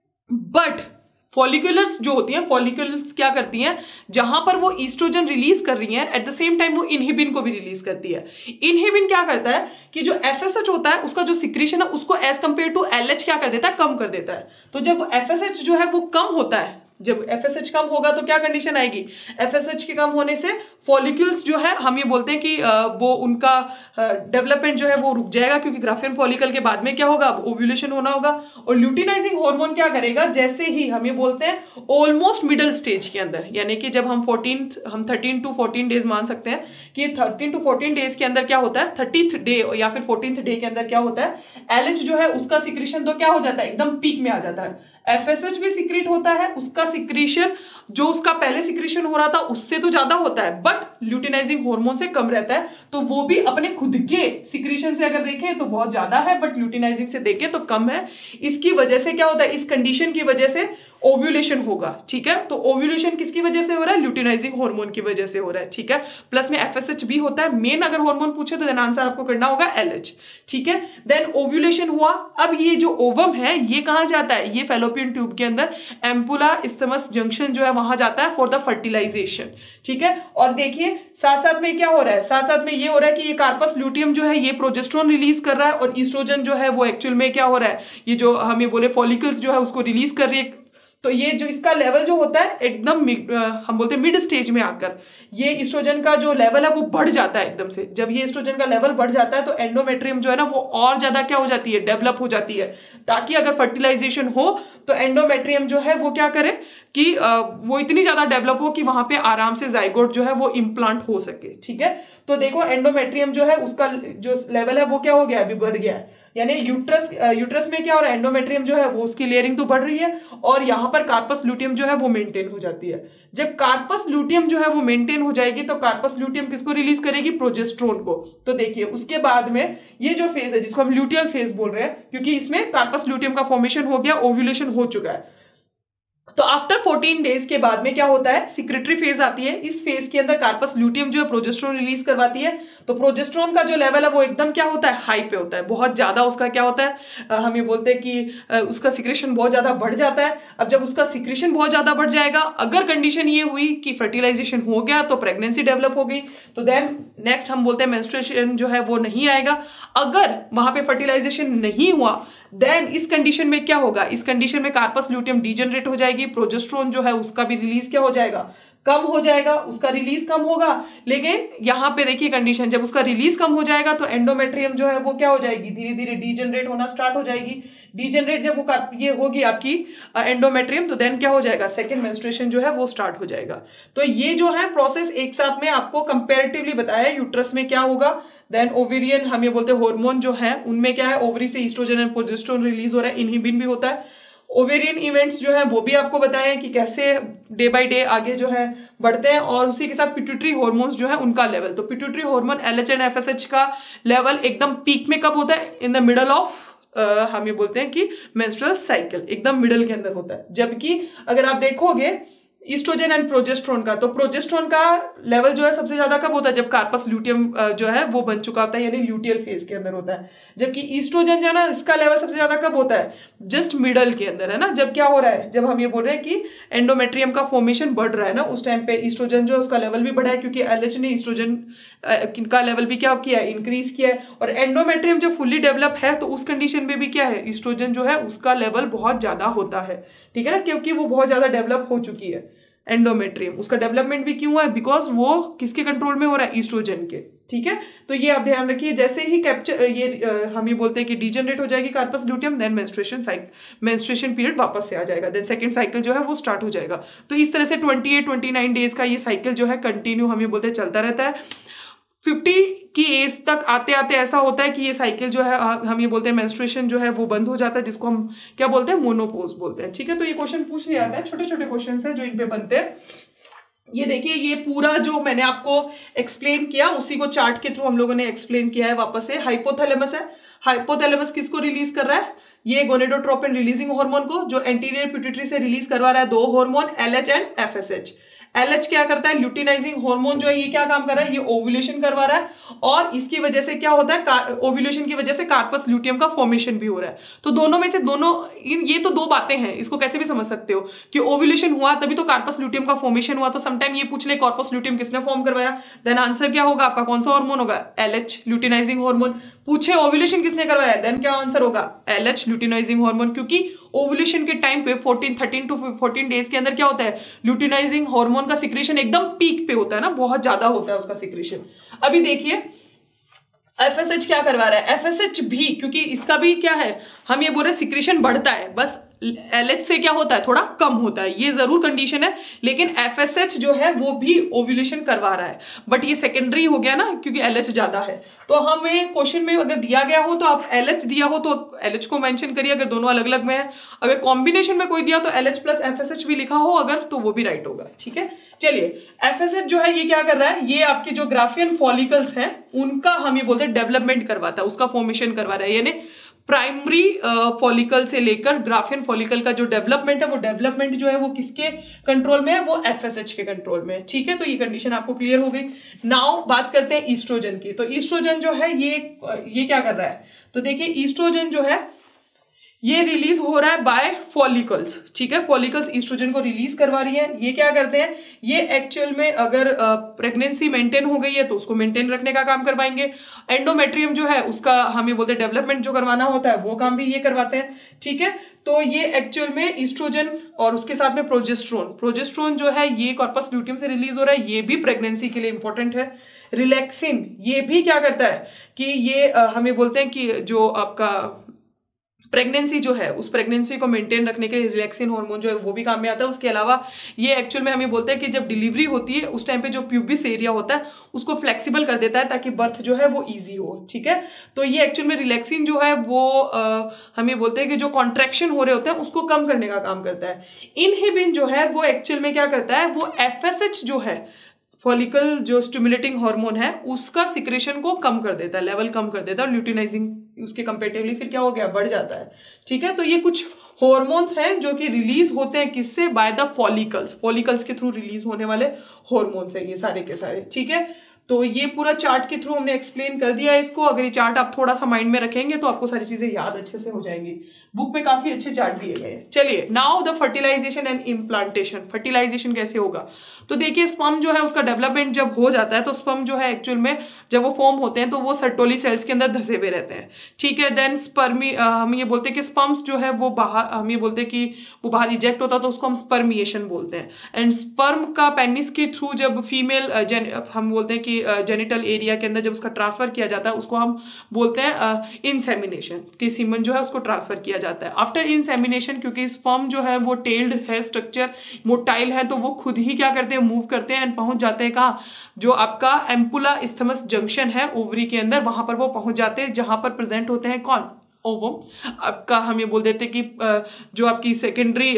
बट फॉलिकुलर्स जो होती हैं, फॉलिकुलर्स क्या करती हैं, जहां पर वो ईस्ट्रोजन रिलीज कर रही हैं एट द सेम टाइम वो इनहिबिन को भी रिलीज करती है। इनहिबिन क्या करता है कि जो एफएसएच होता है उसका जो सिक्रीशन है उसको एज कंपेयर टू एलएच क्या कर देता है, कम कर देता है। तो जब एफएसएच जो है वो कम होता है, जब एफएसएच कम होगा तो क्या कंडीशन आएगी, एफएसएच के कम होने से फॉलिक्यूल्स जो है हम ये बोलते हैं कि वो उनका डेवलपमेंट जो है वो रुक जाएगा, क्योंकि ग्राफियन फॉलिकल के बाद में क्या होगा, अब ओव्यूलेशन होना होगा। और ल्यूटिनाइजिंग हार्मोन क्या करेगा, जैसे ही हम ये बोलते हैं ऑलमोस्ट मिडल स्टेज के अंदर, यानी कि जब हम फोर्टीन हम थर्टीन टू फोर्टीन डेज मान सकते हैं कि थर्टीन टू फोर्टीन डेज के अंदर क्या होता है, थर्टीथ डे या फिर फोर्टींथ डे के अंदर क्या होता है, एलएच जो है उसका सिक्रीशन तो क्या हो जाता है, एकदम पीक में आ जाता है। एफएसएच भी सीक्रेट होता है, उसका सिक्रीशन जो उसका पहले सिक्रीशन हो रहा था उससे तो ज्यादा होता है, बट ल्यूटिनाइजिंग हार्मोन से कम रहता है। तो वो भी अपने खुद के सिक्रीशन से अगर देखें तो बहुत ज्यादा है, बट ल्यूटिनाइजिंग से देखें तो कम है। इसकी वजह से क्या होता है, इस कंडीशन की वजह से ओव्यूलेशन होगा, ठीक है। तो ओव्यूलेशन किसकी वजह से हो रहा है, ल्यूटिनाइजिंग हार्मोन की वजह से हो रहा है, ठीक है। प्लस में एफएसएच भी होता है। मेन अगर हार्मोन पूछे तो देन आंसर आपको करना होगा एलएच, ठीक है। देन ओव्यूलेशन हुआ, अब ये जो ओवम है ये कहां जाता है, ये फैलोपियन ट्यूब के अंदर एम्पुला इस्थमस जंक्शन जो है वहां जाता है फॉर द फर्टिलाइजेशन, ठीक है। और देखिए साथ साथ में क्या हो रहा है, साथ साथ में ये हो रहा है कि ये कार्पस ल्यूटियम जो है ये प्रोजेस्टेरोन रिलीज कर रहा है और ईस्ट्रोजन जो है वो एक्चुअल में क्या हो रहा है, ये जो हम ये बोले फॉलिकल्स जो है उसको रिलीज कर रही है। तो ये जो इसका लेवल जो होता है एकदम हम बोलते हैं मिड स्टेज में आकर ये ईस्ट्रोजन का जो लेवल है वो बढ़ जाता है एकदम से। जब ये ईस्ट्रोजन का लेवल बढ़ जाता है तो एंडोमेट्रियम जो है ना वो और ज्यादा क्या हो जाती है, डेवलप हो जाती है, ताकि अगर फर्टिलाइजेशन हो तो एंडोमेट्रियम जो है वो क्या करे कि वो इतनी ज्यादा डेवलप हो कि वहां पे आराम से जाइगोट जो है वो इम्प्लांट हो सके, ठीक है। तो देखो एंडोमेट्रियम जो है उसका जो लेवल है वो क्या हो गया, अभी बढ़ गया है। यानी यूट्रस यूट्रस में क्या हो रहा है, एंडोमेट्रियम जो है वो उसकी लेयरिंग तो बढ़ रही है और यहाँ पर कार्पस ल्यूटियम जो है वो मेंटेन हो जाती है। जब कार्पस ल्यूटियम जो है वो मेंटेन हो जाएगी तो कार्पस ल्यूटियम किसको रिलीज करेगी, प्रोजेस्टेरोन को। तो देखिए उसके बाद में ये जो फेज है जिसको हम ल्यूटियल फेज बोल रहे हैं, क्योंकि इसमें कार्पस ल्यूटियम का फॉर्मेशन हो गया, ओव्यूलेशन हो चुका है। तो आफ्टर फोर्टीन डेज के बाद में क्या होता है, सिक्रेटरी फेज आती है। इस फेज के अंदर कार्पस ल्यूटियम जो है प्रोजेस्टेरोन रिलीज करवाती है। तो प्रोजेस्टेरोन का जो लेवल है वो एकदम क्या होता है, हाई पे होता है, बहुत ज्यादा उसका क्या होता है, आ, हम ये बोलते हैं कि आ, उसका सिक्रेशन बहुत ज्यादा बढ़ जाता है। अब जब उसका सिक्रेशन बहुत ज्यादा बढ़ जाएगा, अगर कंडीशन ये हुई कि फर्टिलाइजेशन हो गया तो प्रेगनेंसी डेवलप हो गई, तो देन नेक्स्ट हम बोलते हैं मेंस्ट्रुएशन जो है वो नहीं आएगा। अगर वहां पे फर्टिलाइजेशन नहीं हुआ देन इस कंडीशन में क्या होगा, इस कंडीशन में कार्पस ल्यूटियम डीजनरेट हो जाएगी, प्रोजेस्टेरोन जो है उसका भी रिलीज क्या हो जाएगा, कम हो जाएगा, उसका रिलीज कम होगा। लेकिन यहाँ पे देखिए कंडीशन, जब उसका रिलीज कम हो जाएगा तो एंडोमेट्रियम जो है वो क्या हो जाएगी, धीरे धीरे डीजनरेट होना स्टार्ट हो जाएगी। डीजनरेट जब वो ये होगी आपकी एंडोमेट्रियम, तो देन क्या हो जाएगा, सेकेंड मेंस्ट्रुएशन जो है वो स्टार्ट हो जाएगा। तो ये जो है प्रोसेस एक साथ में आपको कंपेरेटिवली बताया, यूट्रस में क्या होगा, देन ओवेरियन हम ये बोलते हैं हार्मोन जो है उनमें क्या है, ओवरी से ईस्ट्रोजन एंड प्रोजेस्टेरोन रिलीज हो रहा है, इनहिबिन भी होता है। ओवेरियन इवेंट्स जो है वो भी आपको बताया कि कैसे डे बाय डे आगे जो है बढ़ते हैं, और उसी के साथ पिट्यूटरी हार्मोन्स जो है उनका लेवल। तो pituitary hormone LH and FSH का लेवल एकदम पीक में कब होता है, in the middle of Uh, हम ये बोलते हैं कि मेंस्ट्रुअल साइकिल एकदम मिडल के अंदर होता है। जबकि अगर आप देखोगे ईस्ट्रोजन एंड प्रोजेस्टेरोन का, तो प्रोजेस्टेरोन का लेवल जो है सबसे ज्यादा कब होता है, जब कार्पस ल्यूटियम जो है वो बन चुका होता है, यानी ल्यूटियल फेज के अंदर होता है। जबकि ईस्ट्रोजन जो है ना इसका लेवल सबसे ज्यादा कब होता है, जस्ट मिडल के अंदर, है ना। जब क्या हो रहा है, जब हम ये बोल रहे हैं कि एंडोमेट्रियम का फॉर्मेशन बढ़ रहा है ना, उस टाइम पे ईस्ट्रोजन जो है उसका लेवल भी बढ़ा है, क्योंकि एलएच ने ईस्ट्रोजन का लेवल भी क्या किया है, इंक्रीज किया है। और एंडोमेट्रियम जब फुल्ली डेवलप है तो उस कंडीशन में भी क्या है, ईस्ट्रोजन जो है उसका लेवल बहुत ज्यादा होता है, ठीक है ना, क्योंकि वो बहुत ज्यादा डेवलप हो चुकी है। एंडोमेट्रियम। उसका डेवलपमेंट भी क्यों हुआ है? बिकॉज वो किसके कंट्रोल में हो रहा है? ईस्ट्रोजन के। ठीक है, तो ये आप ध्यान रखिए। जैसे ही कैप्चर ये आ, हम ये बोलते हैं कि डीजनरेट हो जाएगी corpus luteum, then menstruation cycle menstruation period वापस से आ जाएगा, देन सेकंड साइकिल जो है वो स्टार्ट हो जाएगा। तो इस तरह से अट्ठाईस उनतीस डेज का ये साइकिल जो है कंटिन्यू हम ये बोलते हैं चलता रहता है। पचास की एज तक आते आते ऐसा होता है कि ये साइकिल जो है हम ये बोलते हैं मेंस्ट्रुएशन जो है वो बंद हो जाता है, जिसको हम क्या बोलते हैं? मोनोपोज बोलते हैं। ठीक है, तो ये क्वेश्चन पूछ लिया जाता है, छोटे छोटे क्वेश्चन है जो इन पे बनते हैं। ये देखिए, ये पूरा जो मैंने आपको एक्सप्लेन किया उसी को चार्ट के थ्रू हम लोगों ने एक्सप्लेन किया है वापस से। हाइपोथैलेमस है, हाइपोथैलेमस किसको रिलीज कर रहा है? ये गोनेडोट्रोपिन रिलीजिंग हार्मोन को, जो एंटीरियर पिट्यूटरी से रिलीज करवा रहा है दो hormone, LH and FSH. LH क्या करता है? ल्यूटिनाइजिंग हार्मोन जो है ये क्या काम कर रहा है? ये ओव्यूलेशन करवा रहा है, और इसकी वजह से क्या होता है? ओव्यूलेशन की वजह से कार्पस ल्यूटियम का फॉर्मेशन भी हो रहा है। तो दोनों में से दोनों इन ये तो दो बातें हैं, इसको कैसे भी समझ सकते हो कि ओव्यूलेशन हुआ तभी तो कार्पस ल्यूटियम का फॉर्मेशन हुआ। तो समटाइम ये पूछ ले कार्पस ल्यूटियम किसने फॉर्म करवाया, देन आंसर क्या होगा आपका? कौन सा हार्मोन होगा? LH, luteinizing hormone. पूछे ओव्यूलेशन किसने करवाया, देन क्या आंसर होगा? LH, luteinizing hormone. क्योंकि ओव्यूलेशन के टाइम पे fourteen thirteen to fourteen days के अंदर क्या होता है? ल्यूटिनाइजिंग हार्मोन का सिक्रेशन एकदम पीक पे होता है ना, बहुत ज्यादा होता है उसका सिक्रेशन। अभी देखिए एफएसएच क्या करवा रहा है? एफएसएच भी, क्योंकि इसका भी क्या है, हम ये बोल रहे हैं सिक्रेशन बढ़ता है, बस एलएच से क्या होता है? थोड़ा कम होता है, ये जरूर कंडीशन है। लेकिन एफएसएच जो है वो भी ओव्यूलेशन करवा रहा है, बट ये सेकेंडरी हो गया ना, क्योंकि एलएच ज्यादा है। तो हमें क्वेश्चन में अगर दिया गया हो तो आप एलएच दिया हो तो एलएच को मेंशन करिए, अगर दोनों अलग अलग में है। अगर कॉम्बिनेशन में कोई दिया तो एलएच प्लस एफएसएच भी लिखा हो अगर, तो वो भी राइट होगा। ठीक है, चलिए एफएसएच जो है ये क्या कर रहा है? ये आपके जो ग्राफियन फॉलिकल्स हैं उनका हम ये बोलते हैं डेवलपमेंट करवाता है, उसका फॉर्मेशन करवा रहा है। यानी प्राइमरी फॉलिकल से लेकर ग्राफियन फॉलिकल का जो डेवलपमेंट है वो डेवलपमेंट जो है वो किसके कंट्रोल में है? वो एफएसएच के कंट्रोल में है। ठीक है, तो ये कंडीशन आपको क्लियर हो गई। नाउ बात करते हैं ईस्ट्रोजन की। तो ईस्ट्रोजन जो है ये ये क्या कर रहा है? तो देखिए ईस्ट्रोजन जो है ये रिलीज हो रहा है बाय फॉलिकल्स। ठीक है, फॉलिकल्स ईस्ट्रोजन को रिलीज करवा रही है। ये क्या करते हैं? ये एक्चुअल में अगर प्रेगनेंसी मेंटेन हो गई है तो उसको मेंटेन रखने का काम करवाएंगे। एंडोमेट्रियम जो है उसका हम ये बोलते हैं डेवलपमेंट जो करवाना होता है वो काम भी ये करवाते हैं। ठीक है, तो ये एक्चुअल में ईस्ट्रोजन और उसके साथ में प्रोजेस्ट्रोन, प्रोजेस्ट्रोन जो है ये कॉर्पस ल्यूटियम से रिलीज हो रहा है, ये भी प्रेगनेंसी के लिए इंपॉर्टेंट है। रिलैक्सिन ये भी क्या करता है कि ये हमें बोलते हैं कि जो आपका प्रेगनेंसी जो है उस प्रेगनेंसी को मेंटेन रखने के लिए रिलैक्सिन हार्मोन जो है वो भी काम में आता है। उसके अलावा ये एक्चुअल में हमें बोलते हैं कि जब डिलीवरी होती है उस टाइम पे जो प्यूबिस एरिया होता है उसको फ्लेक्सिबल कर देता है ताकि बर्थ जो है वो इजी हो। ठीक है, तो ये एक्चुअल में रिलैक्सिन जो है वो आ, हमें बोलते हैं कि जो कॉन्ट्रैक्शन हो रहे होते हैं उसको कम करने का काम करता है। इनहिबिन जो है वो एक्चुअल में क्या करता है? वो एफएसएच जो है फॉलिकल जो स्टिमुलेटिंग हार्मोन है उसका सिक्रेशन को कम कर देता है, लेवल कम कर देता है, और ल्यूटिनाइजिंग उसके कंपेरेटिवली फिर क्या हो गया? बढ़ जाता है। ठीक है, तो ये कुछ हार्मोन्स हैं जो कि रिलीज होते हैं किससे? बाय द फॉलिकल्स, फॉलिकल्स के थ्रू रिलीज होने वाले हार्मोन्स हैं ये सारे के सारे। ठीक है, तो ये पूरा चार्ट के थ्रू हमने एक्सप्लेन कर दिया है इसको। अगर ये चार्ट आप थोड़ा सा माइंड में रखेंगे तो आपको सारी चीजें याद अच्छे से हो जाएंगी। बुक में काफी अच्छे चार्ट दिए गए हैं। चलिए now the fertilization and implantation. Fertilization कैसे होगा? तो देखिए स्पर्म जो है उसका डेवलपमेंट जब हो जाता है तो स्पर्म जो है एक्चुअल में जब वो फॉर्म होते हैं तो वो सर्टोली सेल्स के अंदर धसे हुए रहते हैं। ठीक है, देन स्पर्मी हम ये बोलते हैं कि स्पर्म्स जो है वो बाहर हम ये बोलते हैं कि वो बाहर इजेक्ट होता है तो उसको हम स्पर्मिएशन बोलते हैं। एंड स्पर्म का पेनिस के थ्रू जब फीमेल हम बोलते हैं कि जेनिटल एरिया के अंदर जब उसका ट्रांसफर किया जाता है उसको हम बोलते हैं इंसेमिनेशन, कि सीमन जो है उसको ट्रांसफर किया जाता है। आफ्टर इंसेमिनेशन क्योंकि स्पर्म जो है वो टेल्ड है, स्ट्रक्चर मोटाइल है, तो वो खुद ही क्या करते हैं? मूव करते हैं एंड पहुंच जाते हैं कहाँ? जो आपका एम्पुला इस्थमस जंक्शन है ओवरी के अंदर, वहां पर वो पहुंच जाते हैं जहां पर प्रेजेंट होते हैं कौन? ओवम। आपका हम ये बोल देते हैं कि जो आपकी सेकेंडरी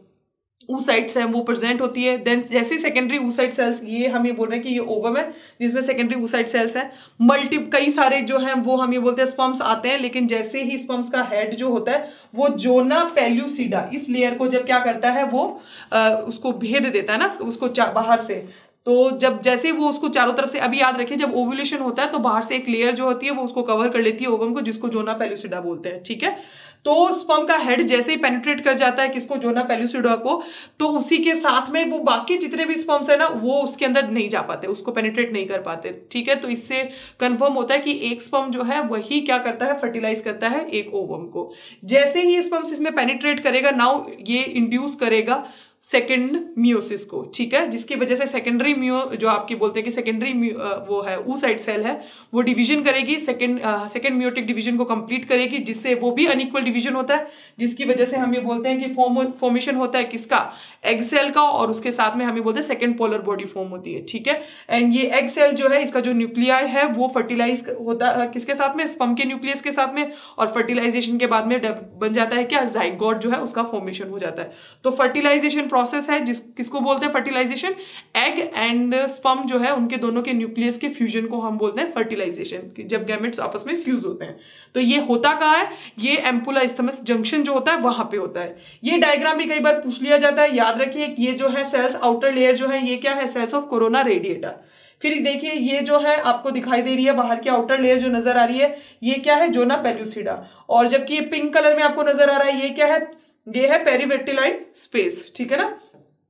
oocytes हैं वो प्रेजेंट होती है। देन जैसे सेकेंडरी oocyte सेल्स, ये हम ये बोल रहे हैं कि ये ओवम है जिसमें सेकेंडरी oocyte सेल्स हैं, मल्टी कई सारे जो हैं वो हम ये बोलते हैं स्पर्म्स आते हैं। लेकिन जैसे ही स्पर्म्स का हेड जो होता है वो जोना पेल्यूसिडा इस लेयर को जब क्या करता है वो आ, उसको भेद देता है ना उसको बाहर से। तो जब जैसे वो उसको चारों तरफ से, अभी याद रखिए जब ओव्यूलेशन होता है तो बाहर से एक लेयर जो होती है वो उसको कवर कर लेती है ओवम को, जिसको जोना पेल्यूसिडा बोलते हैं। ठीक है, तो स्पर्म का हेड जैसे ही पेनिट्रेट कर जाता है किसको? जोना पेल्यूसिडा को, तो उसी के साथ में वो बाकी जितने भी स्पर्म्स है ना वो उसके अंदर नहीं जा पाते, उसको पेनिट्रेट नहीं कर पाते। ठीक है, तो इससे कंफर्म होता है कि एक स्पर्म जो है वही क्या करता है? फर्टिलाइज करता है एक ओवम को। जैसे ही स्पर्म्स इसमें पेनिट्रेट करेगा नाउ ये इंड्यूस करेगा सेकेंड मियोसिस को, ठीक है, जिसकी वजह से सेकेंडरी मियो जो आपकी बोलते हैं कि सेकेंडरी वो है ऊसाइड सेल है वो डिवीजन करेगी, सेकेंड सेकेंड मियोटिक डिवीजन को कंप्लीट करेगी, जिससे वो भी अनइक्वल डिवीजन होता है, जिसकी वजह से हम ये बोलते हैं कि फॉर्म फॉर्मेशन होता है किसका, एग सेल का, और उसके साथ में हम ये बोलते हैं सेकेंड पोलर बॉडी फॉर्म होती है, ठीक है। एंड ये एग सेल जो है इसका जो न्यूक्लियाई है वो फर्टिलाइज होता है किसके साथ में, स्पर्म के न्यूक्लियस के साथ में, और फर्टिलाइजेशन के बाद में बन जाता है क्या, जाइगोट जो है उसका फॉर्मेशन हो जाता है। तो फर्टिलाइजेशन प्रोसेस है जिस किसको बोलते हैं फर्टिलाइजेशन, एग एंड स्पर्म जो है उनके दोनों के न्यूक्लियस के फ्यूजन को हम बोलते हैं फर्टिलाइजेशन, जब गैमेट्स आपस में फ्यूज होते हैं। तो ये होता कहाँ है, ये एम्पुला इस्थमस जंक्शन जो होता है वहां पे होता है। ये डायग्राम भी कई बार पूछ लिया जाता है, याद रखिए ये जो है सेल्स आउटर लेयर जो है ये क्या है, सेल्स ऑफ कोरोना रेडिएटा। फिर देखिए ये जो है आपको दिखाई दे रही है बाहर की आउटर लेयर जो नजर आ रही है ये क्या है, जोना पेल्यूसिडा, और जबकि ये पिंक कलर में आपको नजर आ रहा है ये क्या है, ये है पेरिवेटिलाइन स्पेस, ठीक है ना।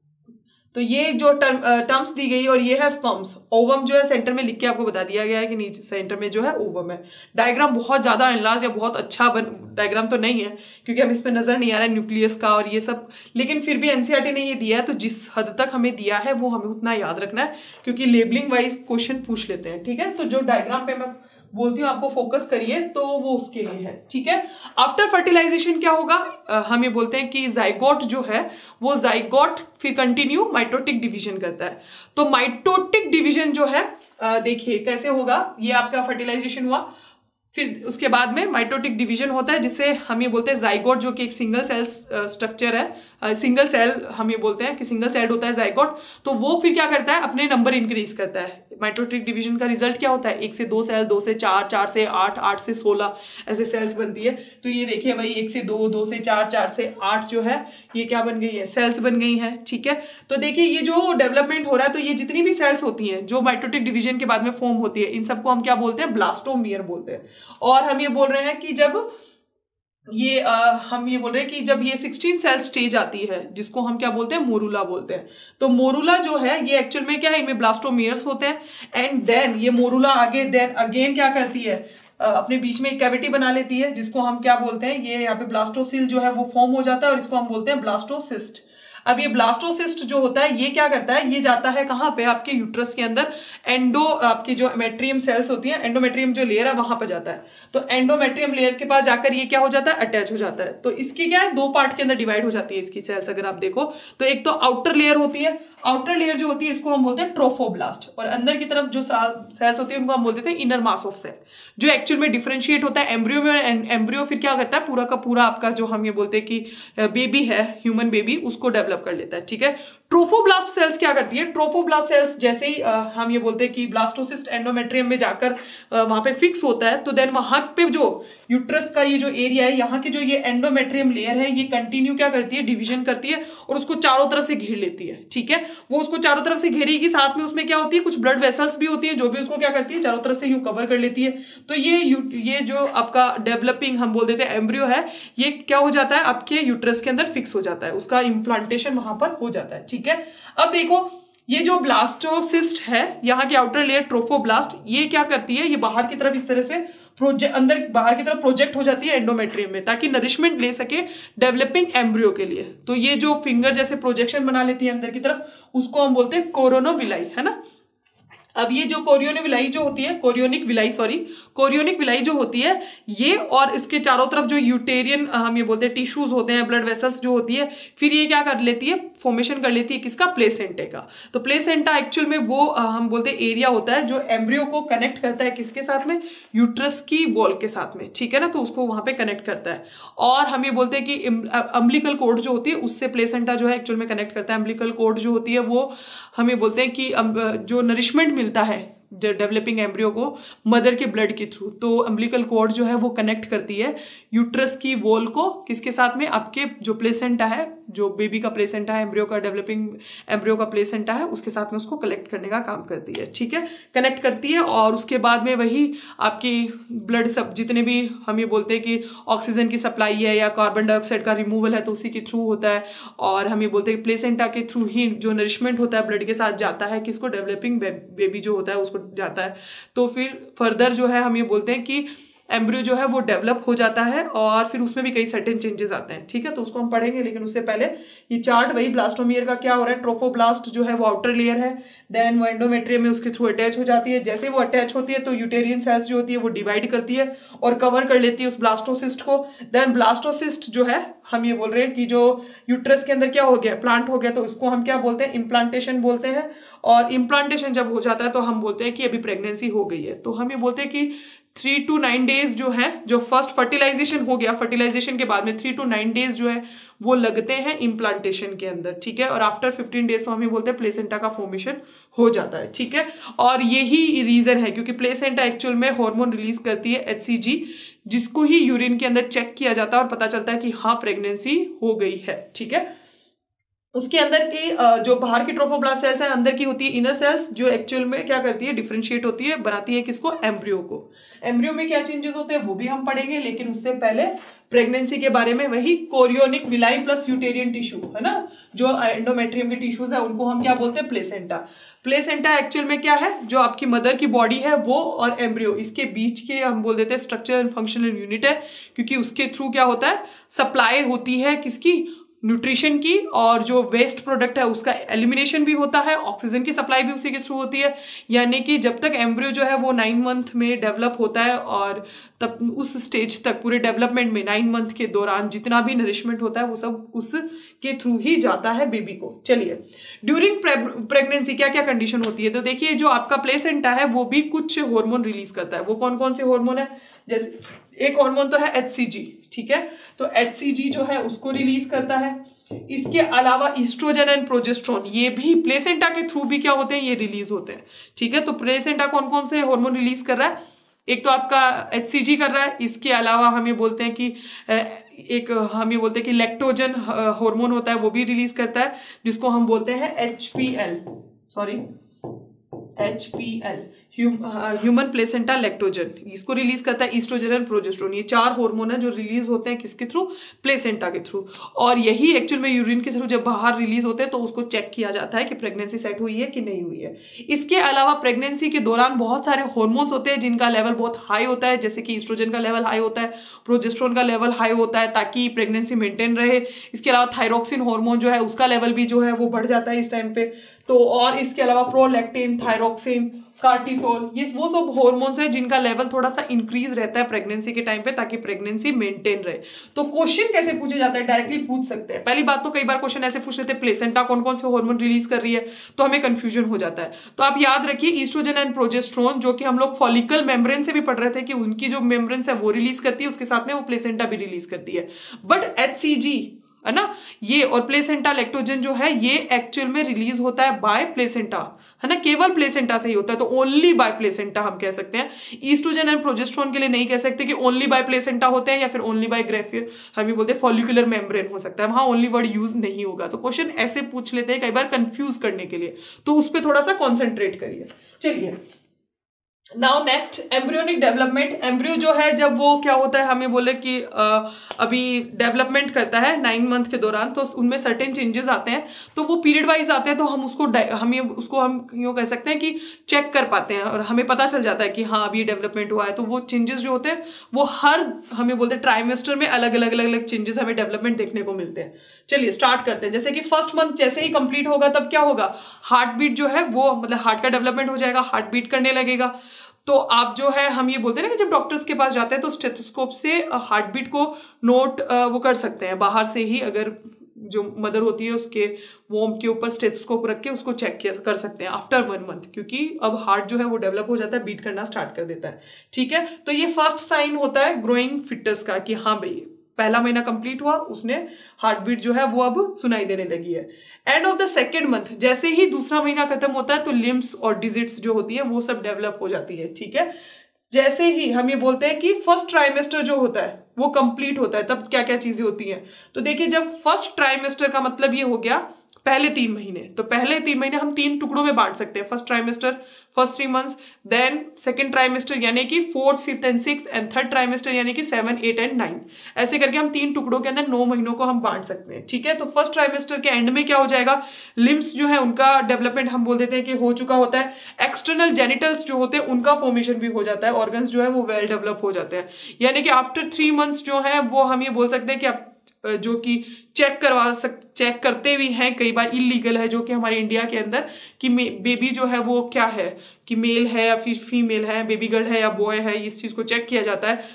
तो ये जो टर्म टर्म्स दी गई और ये है स्पर्म्स, ओवम जो है सेंटर में लिख के आपको बता दिया गया है कि नीचे सेंटर में जो है ओवम है। डायग्राम बहुत ज्यादा एनलार्ज या बहुत अच्छा बन डायग्राम तो नहीं है क्योंकि हम इसमें नजर नहीं आ रहा है न्यूक्लियस का और ये सब, लेकिन फिर भी एनसीईआरटी ने ये दिया है तो जिस हद तक हमें दिया है वो हमें उतना याद रखना है क्योंकि लेबलिंग वाइज क्वेश्चन पूछ लेते हैं, ठीक है। तो जो डायग्राम पे मैं बोलती हूँ आपको फोकस करिए तो वो उसके लिए है, ठीक है। आफ्टर फर्टिलाइजेशन क्या होगा, आ, हम ये बोलते हैं कि जाइगोट जो है वो जाइगोट फिर कंटिन्यू माइटोटिक डिवीजन करता है। तो माइटोटिक डिवीजन जो है देखिए कैसे होगा, ये आपका फर्टिलाइजेशन हुआ, फिर उसके बाद में माइटोटिक डिवीजन होता है जिससे हम ये बोलते हैं जाइगोट जो कि एक सिंगल सेल स्ट्रक्चर है, सिंगल सेल हम ये बोलते हैं कि सिंगल सेल होता है जाइगोट, तो वो फिर क्या करता है अपने नंबर इंक्रीज करता है। माइटोटिक डिवीजन का रिजल्ट क्या होता है, एक से दो सेल, दो से चार, चार से आठ, आठ से सोलह ऐसे सेल्स बनती है। तो ये देखिए भाई एक से दो, दो से चार, चार से आठ जो है ये क्या बन गई है, सेल्स बन गई है, ठीक है। तो देखिए ये जो डेवलपमेंट हो रहा है तो ये जितनी भी सेल्स होती हैं जो माइटोटिक डिवीजन के बाद में फॉर्म होती है इन सबको हम क्या बोलते हैं, ब्लास्टोमियर बोलते हैं। और हम ये बोल रहे हैं कि जब ये आ, हम ये बोल रहे हैं कि जब ये सिक्सटीन सेल स्टेज आती है जिसको हम क्या बोलते हैं, मोरूला बोलते हैं। तो मोरूला जो है ये एक्चुअल में क्या है, इनमें ब्लास्टोमियर्स होते हैं एंड देन ये मोरूला आगे देन अगेन क्या करती है, आ, अपने बीच में एक कैविटी बना लेती है जिसको हम क्या बोलते हैं, ये यहाँ पे ब्लास्टोसिल जो है वो फॉर्म हो जाता है और इसको हम बोलते हैं ब्लास्टोसिस्ट। अब ये ब्लास्टोसिस्ट जो होता है ये क्या करता है, ये जाता है कहाँ पे, आपके यूट्रस के अंदर एंडो आपकी जो मेट्रियम सेल्स होती हैं, एंडोमेट्रियम जो लेयर है वहां पर जाता है। तो एंडोमेट्रियम लेयर के पास जाकर ये क्या हो जाता है, अटैच हो जाता है। तो इसकी क्या है, दो पार्ट के अंदर डिवाइड हो जाती है इसकी सेल्स अगर आप देखो तो। एक तो आउटर लेयर होती है, आउटर लेयर जो होती है इसको हम बोलते हैं ट्रोफोब्लास्ट, और अंदर की तरफ जो सेल्स होती है उनको हम बोलते हैं इनर मास ऑफ सेल, जो एक्चुअल में डिफरेंशिएट होता है एम्ब्रियो में। एम्ब्रियो फिर क्या करता है, पूरा का पूरा आपका जो हम ये बोलते हैं कि बेबी है, ह्यूमन बेबी, उसको डेवलप कर लेता है, ठीक है। ट्रोफोब्लास्ट सेल्स क्या करती है, ट्रोफोब्लास्ट सेल्स जैसे ही आ, हम ये बोलते हैं कि ब्लास्टोसिस्ट एंडोमेट्रियम में जाकर वहां पे फिक्स होता है तो देन वहां पे जो यूट्रस का ये जो एरिया है, यहाँ की जो ये एंडोमेट्रियम लेयर है ये कंटिन्यू क्या करती है, डिवीजन करती है और उसको चारों तरफ से घेर लेती है, ठीक है। वो उसको चारों तरफ से घेरेगी, साथ में उसमें क्या होती है, कुछ ब्लड वेसल्स भी होती है जो भी उसको क्या करती है, चारों तरफ से यूं कवर कर लेती है। तो ये ये जो आपका डेवलपिंग हम बोल देते हैं एम्ब्रियो है, ये क्या हो जाता है, आपके यूट्रस के अंदर फिक्स हो जाता है, उसका इम्प्लांटेशन वहां पर हो जाता है, ठीक है। अब देखो ये जो ब्लास्टोसिस्ट है, यहाँ की आउटर लेयर ट्रोफोब्लास्ट, ये क्या करती है, ये बाहर की तरफ इस तरह से प्रोजेक्ट अंदर बाहर की तरफ प्रोजेक्ट हो जाती है एंडोमेट्रियम में ताकि नरिशमेंट ले सके डेवलपिंग एम्ब्रियो के लिए। तो ये जो फिंगर जैसे प्रोजेक्शन बना लेती है अंदर की तरफ, उसको हम बोलते हैं कोरोनोविलाई, है ना। अब ये जो कोरियोनिक विलाई जो होती है, chorionic villi sorry chorionic villi जो होती है ये, और इसके चारों तरफ जो यूटेरियन हम ये बोलते हैं टिश्यूज होते हैं, ब्लड वेसल्स जो होती है, फिर ये क्या कर लेती है, फॉर्मेशन कर लेती है किसका, प्लेसेंटे का। तो प्लेसेंटा एक्चुअल में वो हम बोलते हैं एरिया होता है जो एम्ब्रियो को कनेक्ट करता है किसके साथ में, यूट्रस की वॉल के साथ में, ठीक है ना। तो उसको वहां पे कनेक्ट करता है और हम ये बोलते हैं कि अम्बिलिकल कोर्ड जो होती है उससे प्लेसेंटा जो है एक्चुअल में कनेक्ट करता है। अम्बिलिकल कोर्ड जो होती है वो हम ये बोलते हैं कि जो नरिशमेंट मिलता है डेवलपिंग एम्ब्रियो को मदर के ब्लड के थ्रू, तो अम्बिलिकल कॉर्ड जो है वो कनेक्ट करती है यूट्रस की वॉल को किसके साथ में, आपके जो प्लेसेंटा है, जो बेबी का प्लेसेंटा है, एम्ब्रियो का डेवलपिंग एम्ब्रियो का प्लेसेंटा है, उसके साथ में उसको कलेक्ट करने का काम करती है, ठीक है, कनेक्ट करती है। और उसके बाद में वही आपकी ब्लड सब जितने भी हम ये बोलते हैं कि ऑक्सीजन की सप्लाई है या कार्बन डाइऑक्साइड का रिमूवल है तो उसी के थ्रू होता है, और हम ये बोलते हैं प्लेसेंटा के थ्रू ही जो नरिशमेंट होता है ब्लड के साथ जाता है किसको, डेवलपिंग बेबी जो होता है उसको जाता है। तो फिर फर्दर जो है हम ये बोलते हैं कि एम्ब्रियो जो है वो डेवलप हो जाता है और फिर उसमें भी कई सर्टेन चेंजेस आते हैं, ठीक है, तो उसको हम पढ़ेंगे। लेकिन उससे पहले ये चार्ट वही ब्लास्टोमियर का क्या हो रहा है, ट्रोफोब्लास्ट जो है वो आउटर लेयर है, देन वो एंडोमेट्रियम में उसके थ्रू अटैच हो जाती है। जैसे वो अटैच होती है तो यूटेरियन सेल्स जो होती है वो डिवाइड करती है और कवर कर लेती है उस ब्लास्टोसिस्ट को। देन ब्लास्टोसिस्ट जो है हम ये बोल रहे हैं कि जो यूट्रस के अंदर क्या हो गया, प्लांट हो गया, तो इसको हम क्या बोलते हैं, इम्प्लांटेशन बोलते हैं। और इम्प्लांटेशन जब हो जाता है तो हम बोलते हैं कि अभी प्रेगनेंसी हो गई है। तो हम ये बोलते हैं कि थ्री टू नाइन डेज जो है, जो फर्स्ट फर्टिलाइजेशन हो गया, फर्टिलाइजेशन के बाद में थ्री टू नाइन डेज जो है वो लगते हैं इम्प्लांटेशन के अंदर, ठीक है। और आफ्टर फिफ्टीन डेज तो हम ये बोलते हैं प्लेसेंटा का फॉर्मेशन हो जाता है, ठीक है। और यही रीजन है क्योंकि प्लेसेंटा एक्चुअल में हार्मोन रिलीज करती है एचसीजी, जिसको ही यूरिन के अंदर चेक किया जाता है और पता चलता है कि हाँ प्रेगनेंसी हो गई है, ठीक है। उसके अंदर की जो बाहर की ट्रोफोब्लास्ट सेल्स है, अंदर की होती है इनर सेल्स, जो एक्चुअल में क्या करती है, डिफरेंशिएट होती है, बनाती है किसको, एम्ब्रियो को। एम्ब्रियो में क्या चेंजेस होते हैं वो भी हम पढ़ेंगे, लेकिन उससे पहले प्रेगनेंसी के बारे में वही chorionic villi plus uterine tissue है ना, जो एंडोमेट्रियम के टिश्यूज है उनको हम क्या बोलते हैं, प्लेसेंटा। प्लेसेंटा एक्चुअल में क्या है, जो आपकी मदर की बॉडी है वो और एम्ब्रियो इसके बीच के हम बोल देते हैं स्ट्रक्चर एंड फंक्शनल यूनिट है, क्योंकि उसके थ्रू क्या होता है, सप्लाई होती है किसकी, न्यूट्रिशन की, और जो वेस्ट प्रोडक्ट है उसका एलिमिनेशन भी होता है, ऑक्सीजन की सप्लाई भी उसी के थ्रू होती है। यानी कि जब तक एम्ब्रियो जो है वो नाइन मंथ में डेवलप होता है और तब उस स्टेज तक पूरे डेवलपमेंट में नाइन मंथ के दौरान जितना भी नरिशमेंट होता है वो सब उसके थ्रू ही जाता है बेबी को। चलिए, ड्यूरिंग प्रेगनेंसी क्या क्या कंडीशन होती है, तो देखिए जो आपका प्लेसेंटा है वो भी कुछ हार्मोन रिलीज करता है। वो कौन कौन से हार्मोन है, जैसे एक हार्मोन तो है एचसीजी, ठीक है, तो एचसीजी जो है उसको रिलीज करता है। इसके अलावा ईस्ट्रोजन एंड प्रोजेस्ट्रॉन ये भी प्लेसेंटा के थ्रू भी क्या होते हैं, ये रिलीज होते हैं, ठीक है। तो प्लेसेंटा कौन कौन से हार्मोन रिलीज कर रहा है, एक तो आपका एचसीजी कर रहा है, इसके अलावा हम ये बोलते हैं कि एक हम ये बोलते हैं कि लैक्टोजन हार्मोन होता है वो भी रिलीज करता है, जिसको हम बोलते हैं HPL, sorry HPL, human placenta lactogen, इसको रिलीज करता है ईस्ट्रोजन एंड प्रोजेस्टेरोन। ये चार हार्मोन है जो रिलीज होते हैं किसके थ्रू, प्लेसेंटा के थ्रू। और यही एक्चुअल में यूरिन के थ्रू जब बाहर रिलीज होते हैं तो उसको चेक किया जाता है कि प्रेगनेंसी सेट हुई है कि नहीं हुई है। इसके अलावा प्रेगनेंसी के दौरान बहुत सारे हार्मोन्स होते हैं जिनका लेवल बहुत हाई होता है, जैसे कि ईस्ट्रोजन का लेवल हाई होता है, प्रोजेस्टेरोन का लेवल हाई होता है ताकि प्रेगनेंसी मेंटेन रहे। इसके अलावा थायरोक्सिन हार्मोन जो है उसका लेवल भी जो है वो बढ़ जाता है इस टाइम पे। तो और इसके अलावा प्रोलैक्टिन, थायरोक्सिन, कार्टिसोल, ये वो सब हार्मोन्स है जिनका लेवल थोड़ा सा इंक्रीज रहता है प्रेगनेंसी के टाइम पे ताकि प्रेगनेंसी मेंटेन रहे। तो क्वेश्चन कैसे पूछे जाते हैं, डायरेक्टली पूछ सकते हैं। पहली बात तो कई बार क्वेश्चन ऐसे पूछ लेते हैं प्लेसेंटा कौन कौन से हार्मोन रिलीज कर रही है, तो हमें कंफ्यूजन हो जाता है। तो आप याद रखिए ईस्ट्रोजन एंड प्रोजेस्टेरोन, जो कि हम लोग फॉलिकल मेम्ब्रेन से भी पढ़ रहे थे कि उनकी जो मेम्ब्रेन है वो रिलीज करती है, उसके साथ में वो प्लेसेंटा भी रिलीज करती है। बट एचसीजी है ना, ये और प्लेसेंटा लैक्टोजन जो है ये एक्चुअल में रिलीज होता है बाय प्लेसेंटा, है ना, केवल प्लेसेंटा से ही होता है। तो ओनली बाय प्लेसेंटा हम कह सकते हैं। ईस्ट्रोजन एंड प्रोजेस्टेरोन के लिए नहीं कह सकते कि ओनली बाय प्लेसेंटा होते हैं या फिर ओनली बाय ग्रेफियर, हम ये बोलते हैं फॉलिकुलर मेम्ब्रेन हो सकता है, वहां ओनली वर्ड यूज नहीं होगा। तो क्वेश्चन ऐसे पूछ लेते हैं कई बार कंफ्यूज करने के लिए, तो उस पर थोड़ा सा कॉन्सेंट्रेट करिए। चलिए, now next embryonic development. Embryo जो है जब वो क्या होता है, हमें बोले कि आ, अभी डेवलपमेंट करता है नाइन मंथ के दौरान, तो उनमें सर्टेन चेंजेस आते हैं, तो वो पीरियड वाइज आते हैं, तो हम उसको हम ये उसको हम यूँ कह सकते हैं कि चेक कर पाते हैं और हमें पता चल जाता है कि हाँ अभी डेवलपमेंट हुआ है। तो वो चेंजेस जो होते हैं वो हर हमें बोलते हैं ट्राइमेस्टर में अलग अलग अलग अलग चेंजेस हमें डेवलपमेंट देखने को मिलते हैं। चलिए स्टार्ट करते हैं। जैसे कि फर्स्ट मंथ जैसे ही कंप्लीट होगा तब क्या होगा, हार्ट बीट जो है वो मतलब हार्ट का डेवलपमेंट हो जाएगा, हार्ट बीट करने लगेगा। तो आप जो है हम ये बोलते हैं ना कि जब डॉक्टर्स के पास जाते हैं तो स्टेथोस्कोप से हार्ट बीट को नोट वो कर सकते हैं बाहर से ही, अगर जो मदर होती है उसके वोम के ऊपर स्टेथोस्कोप रख के उसको चेक कर सकते हैं आफ्टर वन मंथ, क्योंकि अब हार्ट जो है वो डेवलप हो जाता है, बीट करना स्टार्ट कर देता है। ठीक है, तो ये फर्स्ट साइन होता है ग्रोइंग फिटस का कि हाँ भाई पहला महीना कंप्लीट हुआ, उसने हार्ट बीट जो है वो अब सुनाई देने लगी है। End of the second month जैसे ही दूसरा महीना खत्म होता है तो लिम्स और डिजिट्स जो होती है वो सब डेवलप हो जाती है। ठीक है, जैसे ही हम ये बोलते हैं कि फर्स्ट ट्राइमेस्टर जो होता है वो कंप्लीट होता है, तब क्या क्या चीजें होती हैं। तो देखिए जब फर्स्ट ट्राइमेस्टर का मतलब ये हो गया पहले तीन महीने, तो पहले तीन महीने हम तीन टुकड़ों में बांट सकते हैं, first trimester, first three months, then second trimester यानी कि fourth, fifth and six, and third trimester यानी कि सेवन, एट एंड नाइन। ऐसे करके हम तीन टुकड़ों के अंदर नौ महीनों को हम बांट सकते हैं, ठीक है। तो फर्स्ट ट्राइमेस्टर के एंड में क्या हो जाएगा, लिम्स जो है उनका डेवलपमेंट हम बोल देते हैं कि हो चुका होता है, एक्सटर्नल जेनिटल्स जो होते हैं उनका फॉर्मेशन भी हो जाता है, ऑर्गन्स जो है वो वेल डेवलप हो जाते हैं, यानी कि आफ्टर थ्री मंथ्स जो है वो हम ये बोल सकते हैं कि आप जो कि चेक करवा सक चेक करते भी हैं, कई बार इलीगल है जो कि हमारे इंडिया के अंदर, कि बेबी जो है वो क्या है, कि मेल है या फिर फीमेल है, बेबी गर्ल है या बॉय है, इस चीज को चेक किया जाता है,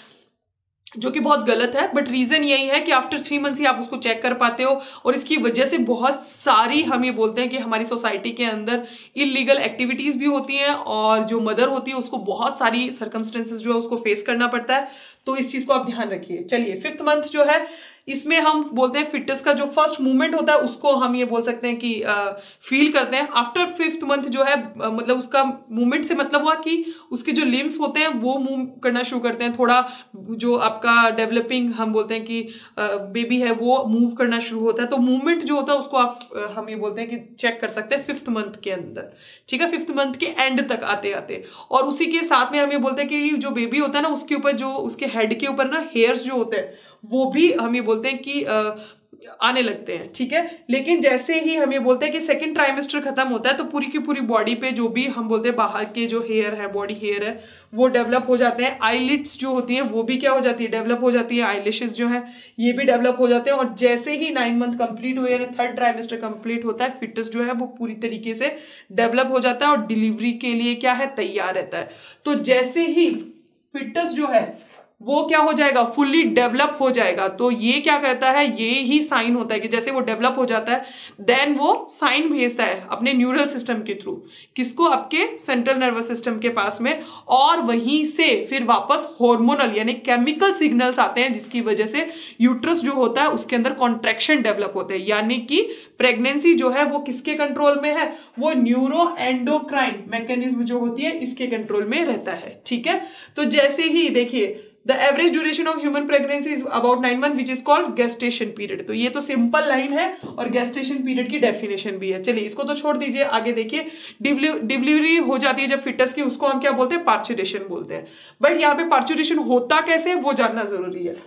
जो कि बहुत गलत है। बट रीजन यही है कि आफ्टर थ्री मंथ्स ही आप उसको चेक कर पाते हो, और इसकी वजह से बहुत सारी हम ये बोलते हैं कि हमारी सोसाइटी के अंदर इलीगल एक्टिविटीज भी होती हैं, और जो मदर होती है उसको बहुत सारी सर्कमस्टेंसेस जो है उसको फेस करना पड़ता है। तो इस चीज को आप ध्यान रखिए। चलिए, फिफ्थ मंथ जो है इसमें हम बोलते हैं फिटस का जो फर्स्ट मूवमेंट होता है उसको हम ये बोल सकते हैं कि फील करते हैं। आफ्टर फिफ्थ मंथ जो है आ, मतलब उसका मूवमेंट से मतलब हुआ कि उसके जो लिम्स होते हैं वो मूव करना शुरू करते हैं, थोड़ा जो आपका डेवलपिंग हम बोलते हैं कि बेबी है वो मूव करना शुरू होता है। तो मूवमेंट जो होता है उसको आप आ, हम ये बोलते हैं कि चेक कर सकते हैं फिफ्थ मंथ के अंदर, ठीक है, फिफ्थ मंथ के एंड तक आते आते। और उसी के साथ में हम ये बोलते हैं कि जो बेबी होता है ना उसके ऊपर जो उसके हेड के ऊपर ना हेयर्स जो होते हैं वो भी हम ये बोलते हैं कि आ, आने लगते हैं, ठीक है। लेकिन जैसे ही हम ये बोलते हैं कि सेकंड ट्राइमेस्टर खत्म होता है तो पूरी की पूरी बॉडी पे जो भी हम बोलते हैं बाहर के जो हेयर है, बॉडी हेयर है, वो डेवलप हो जाते हैं। आईलिड्स जो होती हैं वो भी क्या हो जाती है, डेवलप हो जाती है। आईलैशेस जो है ये भी डेवलप हो जाते हैं। और जैसे ही नाइन मंथ कंप्लीट हुए, थर्ड ट्राइमेस्टर कंप्लीट होता है, फिटस जो है वो पूरी तरीके से डेवलप हो जाता है और डिलीवरी के लिए क्या है, तैयार रहता है। तो जैसे ही फिटस जो है वो क्या हो जाएगा, फुल्ली डेवलप हो जाएगा। तो ये क्या करता है, ये ही साइन होता है कि जैसे वो डेवलप हो जाता है देन वो साइन भेजता है अपने न्यूरल सिस्टम के थ्रू, किसको, आपके सेंट्रल नर्वस सिस्टम के पास में, और वहीं से फिर वापस हार्मोनल यानी केमिकल सिग्नल्स आते हैं, जिसकी वजह से यूट्रस जो होता है उसके अंदर कॉन्ट्रैक्शन डेवलप होते हैं। यानी कि प्रेगनेंसी जो है वो किसके कंट्रोल में है, वो न्यूरो एंडोक्राइन मैकेनिज्म जो होती है इसके कंट्रोल में रहता है, ठीक है। तो जैसे ही देखिए, The average duration of human pregnancy is about nine months, which is called gestation period। तो ये तो सिंपल लाइन है और gestation period की डेफिनेशन भी है। चलिए इसको तो छोड़ दीजिए, आगे देखिए। डिलीवरी हो जाती है जब फिटस की, उसको हम क्या बोलते हैं, पार्चुरेशन बोलते हैं। बट यहाँ पे पार्चुरेशन होता कैसे वो जानना जरूरी है।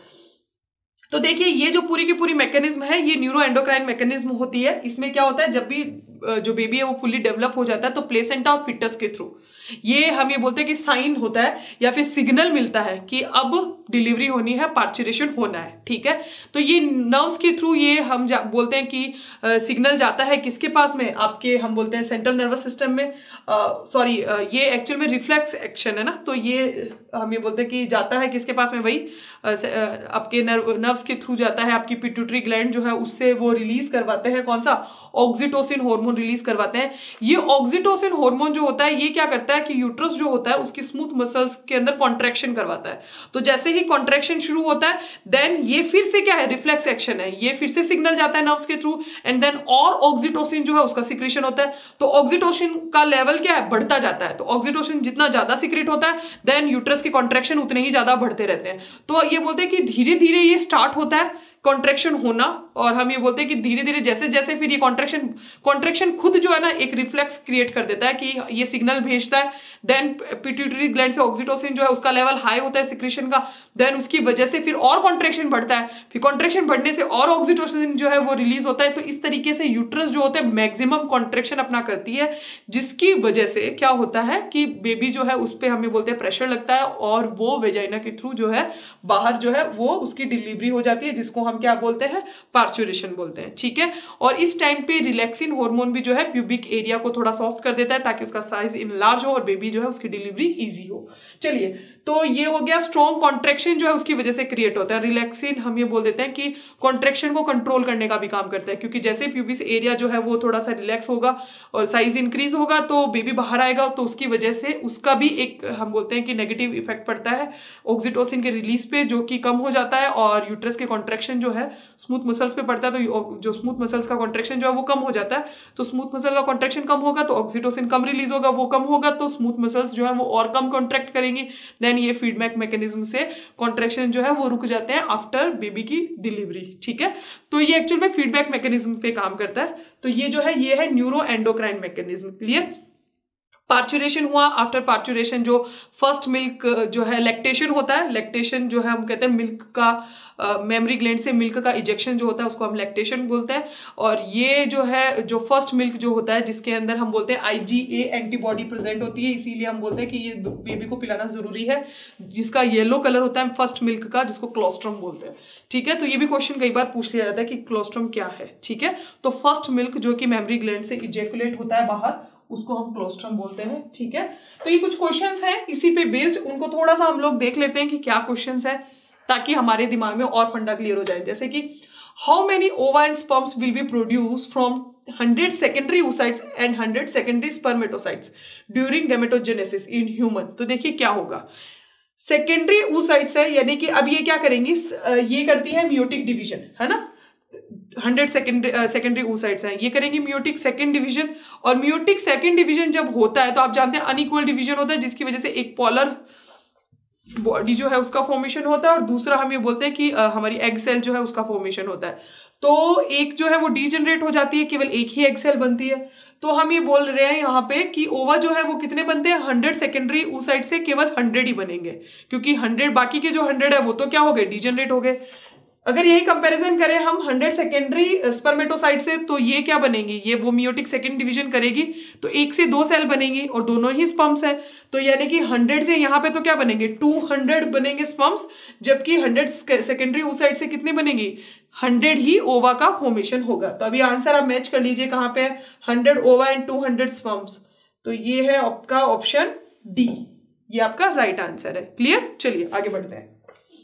तो देखिए, ये जो पूरी की पूरी मैकेनिज्म है ये न्यूरो एंडोक्राइन मैकेनिज्म होती है। इसमें क्या होता है, जब भी जो बेबी है वो फुली डेवलप हो जाता है तो प्लेसेंटा और फिटस के थ्रू ये हम ये बोलते हैं कि साइन होता है या फिर सिग्नल मिलता है कि अब डिलीवरी होनी है, पार्चुरेशन होना है, ठीक है। तो ये नर्व्स के थ्रू ये हम बोलते हैं कि सिग्नल जाता है किसके पास में, आपके हम बोलते हैं सेंट्रल नर्वस सिस्टम में, सॉरी ये एक्चुअल में रिफ्लेक्स एक्शन है ना, तो ये हम ये बोलते हैं कि जाता है किसके पास में, वही आपके नर्व नर्व्स के थ्रू जाता है। आपकी पिट्यूटरी ग्लैंड जो है उससे वो रिलीज करवाते हैं, कौन सा, ऑक्सीटोसिन हार्मोन रिलीज करवाते हैं। ये ऑक्सीटोसिन हार्मोन जो होता है ये क्या करता है कि यूट्रस जो होता है उसकी स्मूथ मसल्स के अंदर कॉन्ट्रैक्शन करवाता है। तो जैसे ही कॉन्ट्रैक्शन शुरू होता है देन ये फिर से क्या है, रिफ्लेक्स एक्शन है, ये फिर से सिग्नल जाता है नर्व्स के थ्रू एंड देन और ऑक्सीटोसिन जो है उसका सिक्रेशन होता है। तो ऑक्सीटोसिन का लेवल क्या है, बढ़ता जाता है। तो ऑक्सीटोसिन जितना ज्यादा सिक्रेट होता है देन यूट्रस के कॉन्ट्रैक्शन उतने ही ज्यादा बढ़ते रहते हैं। तो ये बोलते हैं कि धीरे धीरे ये स्टार्ट होता है कॉन्ट्रैक्शन होना, और हम ये बोलते हैं कि धीरे धीरे जैसे जैसे फिर ये कॉन्ट्रैक्शन कॉन्ट्रैक्शन खुद जो है ना एक रिफ्लेक्स क्रिएट कर देता है कि ये सिग्नल भेजता है। देन पिट्यूटरी ग्लैंड से ऑक्सीटोसिन जो है उसका लेवल हाई होता है सिक्रेशन का, देन उसकी वजह से फिर और कॉन्ट्रैक्शन बढ़ता है, फिर कॉन्ट्रैक्शन बढ़ने से और ऑक्सीटोसिन जो है वो रिलीज होता है। तो इस तरीके से यूट्रस जो होता है मैक्सिमम कॉन्ट्रैक्शन अपना करती है, जिसकी वजह से क्या होता है कि बेबी जो है उस पर हमें बोलते हैं प्रेशर लगता है और वो वेजाइना के थ्रू जो है बाहर जो है वो उसकी डिलीवरी हो जाती है, जिसको हम क्या बोलते हैं, पार्चुरेशन बोलते हैं, ठीक है। और इस टाइम पे रिलैक्सिन हार्मोन भी जो है प्यूबिक एरिया को थोड़ा सॉफ्ट कर देता है ताकि उसका साइज इनलार्ज हो और बेबी जो है उसकी डिलीवरी इजी हो। चलिए, तो ये हो गया स्ट्रॉन्ग कॉन्ट्रैक्शन जो है उसकी वजह से क्रिएट होता है। रिलैक्सिन हम ये बोल देते हैं कि कॉन्ट्रैक्शन को कंट्रोल करने का भी काम करता है, क्योंकि जैसे प्यूबिस एरिया जो है वो थोड़ा सा रिलैक्स होगा और साइज इंक्रीज होगा तो बेबी बाहर आएगा, तो उसकी वजह से उसका भी एक हम बोलते हैं कि नेगेटिव इफेक्ट पड़ता है ऑक्सीटोसिन के रिलीज पे, जो कि कम हो जाता है, और यूट्रस के कॉन्ट्रैक्शन जो है स्मूथ मसल्स पे पड़ता है, तो जो स्मूथ मसल्स का कॉन्ट्रैक्शन जो है वो कम हो जाता है। तो स्मूथ मसल का कॉन्ट्रैक्शन कम होगा तो ऑक्सीटोसिन कम रिलीज होगा, वो कम होगा तो स्मूथ मसल्स जो है वो और कम कॉन्ट्रैक्ट करेंगी, देन ये फीडबैक मैकेनिज्म से कॉन्ट्रैक्शन जो है वो रुक जाते हैं आफ्टर बेबी की डिलीवरी, ठीक है। तो ये एक्चुअल में फीडबैक मैकेनिज्म पे काम करता है। तो ये जो है ये है neuro endocrine mechanism. Clear? Parturition हुआ, आफ्टर पार्चुरेशन जो फर्स्ट मिल्क जो है लैक्टेशन होता है, लैक्टेशन जो है हम कहते हैं मिल्क का मेमरी ग्लैंड से मिल्क का इजेक्शन जो होता है उसको हम लैक्टेशन बोलते हैं। और ये जो है जो फर्स्ट मिल्क जो होता है जिसके अंदर हम बोलते हैं आईजीए एंटीबॉडी प्रेजेंट होती है, इसीलिए हम बोलते हैं कि ये बेबी को पिलाना जरूरी है, जिसका येलो कलर होता है फर्स्ट मिल्क का, जिसको क्लोस्ट्रम बोलते हैं, ठीक है। तो ये भी क्वेश्चन कई बार पूछ लिया जाता है कि क्लोस्ट्रम क्या है, ठीक है। तो फर्स्ट मिल्क जो कि मेमरी ग्लैंड से इजेकुलेट होता है बाहर, उसको हम क्लोस्ट्रम बोलते हैं, ठीक है। तो ये कुछ क्वेश्चंस हैं इसी पे बेस्ड, उनको थोड़ा सा हम लोग देख लेते हैं कि क्या क्वेश्चंस है, ताकि हमारे दिमाग में और फंडा क्लियर हो जाए। जैसे कि how many ova and sperms will be produce from hundred secondary oocytes and hundred secondary spermatocytes during gametogenesis in human. तो देखिए क्या होगा, सेकेंडरी oocytes है, यानी कि अब ये क्या करेंगी, ये करती है मियोटिक डिवीजन, है ना, हंड्रेड सेकेंडरी सेकेंडरी oocytes हैं, ये करेंगे मियोटिक सेकेंड डिवीजन। और मियोटिक सेकेंड डिवीजन जब होता है तो आप जानते हैं अनइक्वल डिवीजन होता है, जिसकी वजह से एक पोलर बॉडी जो है उसका फॉर्मेशन होता है, और दूसरा हम ये बोलते हैं कि आ, हमारी एग सेल जो है उसका फॉर्मेशन होता है। तो एक जो है वो डीजनरेट हो जाती है, केवल एक ही एग सेल बनती है। तो हम ये बोल रहे हैं यहाँ पे कि ओवा जो है वो कितने बनते हैं, हंड्रेड सेकेंडरी oocyte से केवल हंड्रेड ही बनेंगे, क्योंकि हंड्रेड बाकी के जो हंड्रेड है वो तो क्या हो गए, डीजनरेट हो गए। अगर यही कंपैरिजन करें हम हंड्रेड सेकेंडरी स्पर्मेटोसाइट से, तो ये क्या बनेगी, ये वो मियोटिक सेकेंड डिवीजन करेगी, तो एक से दो सेल बनेगी और दोनों ही स्पर्म्स है। तो यानी कि हंड्रेड से यहाँ पे तो क्या बनेंगे, टू हंड्रेड बनेंगे स्पर्म्स, जबकि हंड्रेड सेकेंडरी oocyte से कितनी बनेगी, हंड्रेड ही ओवा का फॉर्मेशन होगा। तो अभी आंसर आप मैच कर लीजिए कहाँ पे, हंड्रेड ओवा एंड टू हंड्रेड स्पर्म्स। तो ये है आपका ऑप्शन डी, ये आपका राइट आंसर है। क्लियर? चलिए आगे बढ़ते हैं।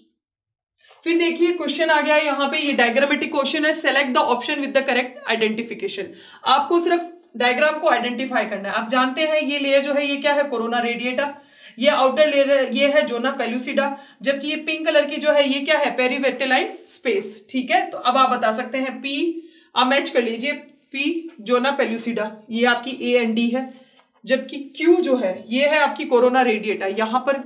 फिर देखिए क्वेश्चन आ गया है यहाँ पे, ये डायग्रामेटिक क्वेश्चन है, select the option with the correct identification. आपको सिर्फ डायग्राम को आइडेंटिफाई करना है। आप जानते हैं ये लेयर जो है ये क्या है, कोरोना रेडिएटा, ये आउटर लेयर ये है जोना पेलुसिडा, जबकि ये पिंक कलर की जो है ये क्या है, पेरीवेटेलाइन स्पेस, ठीक है। तो अब आप बता सकते हैं पी, आप मैच कर लीजिए, पी जोना पेलुसिडा ये आपकी ए एंड डी है, जबकि क्यू जो है ये है आपकी कोरोना रेडिएटा, यहाँ पर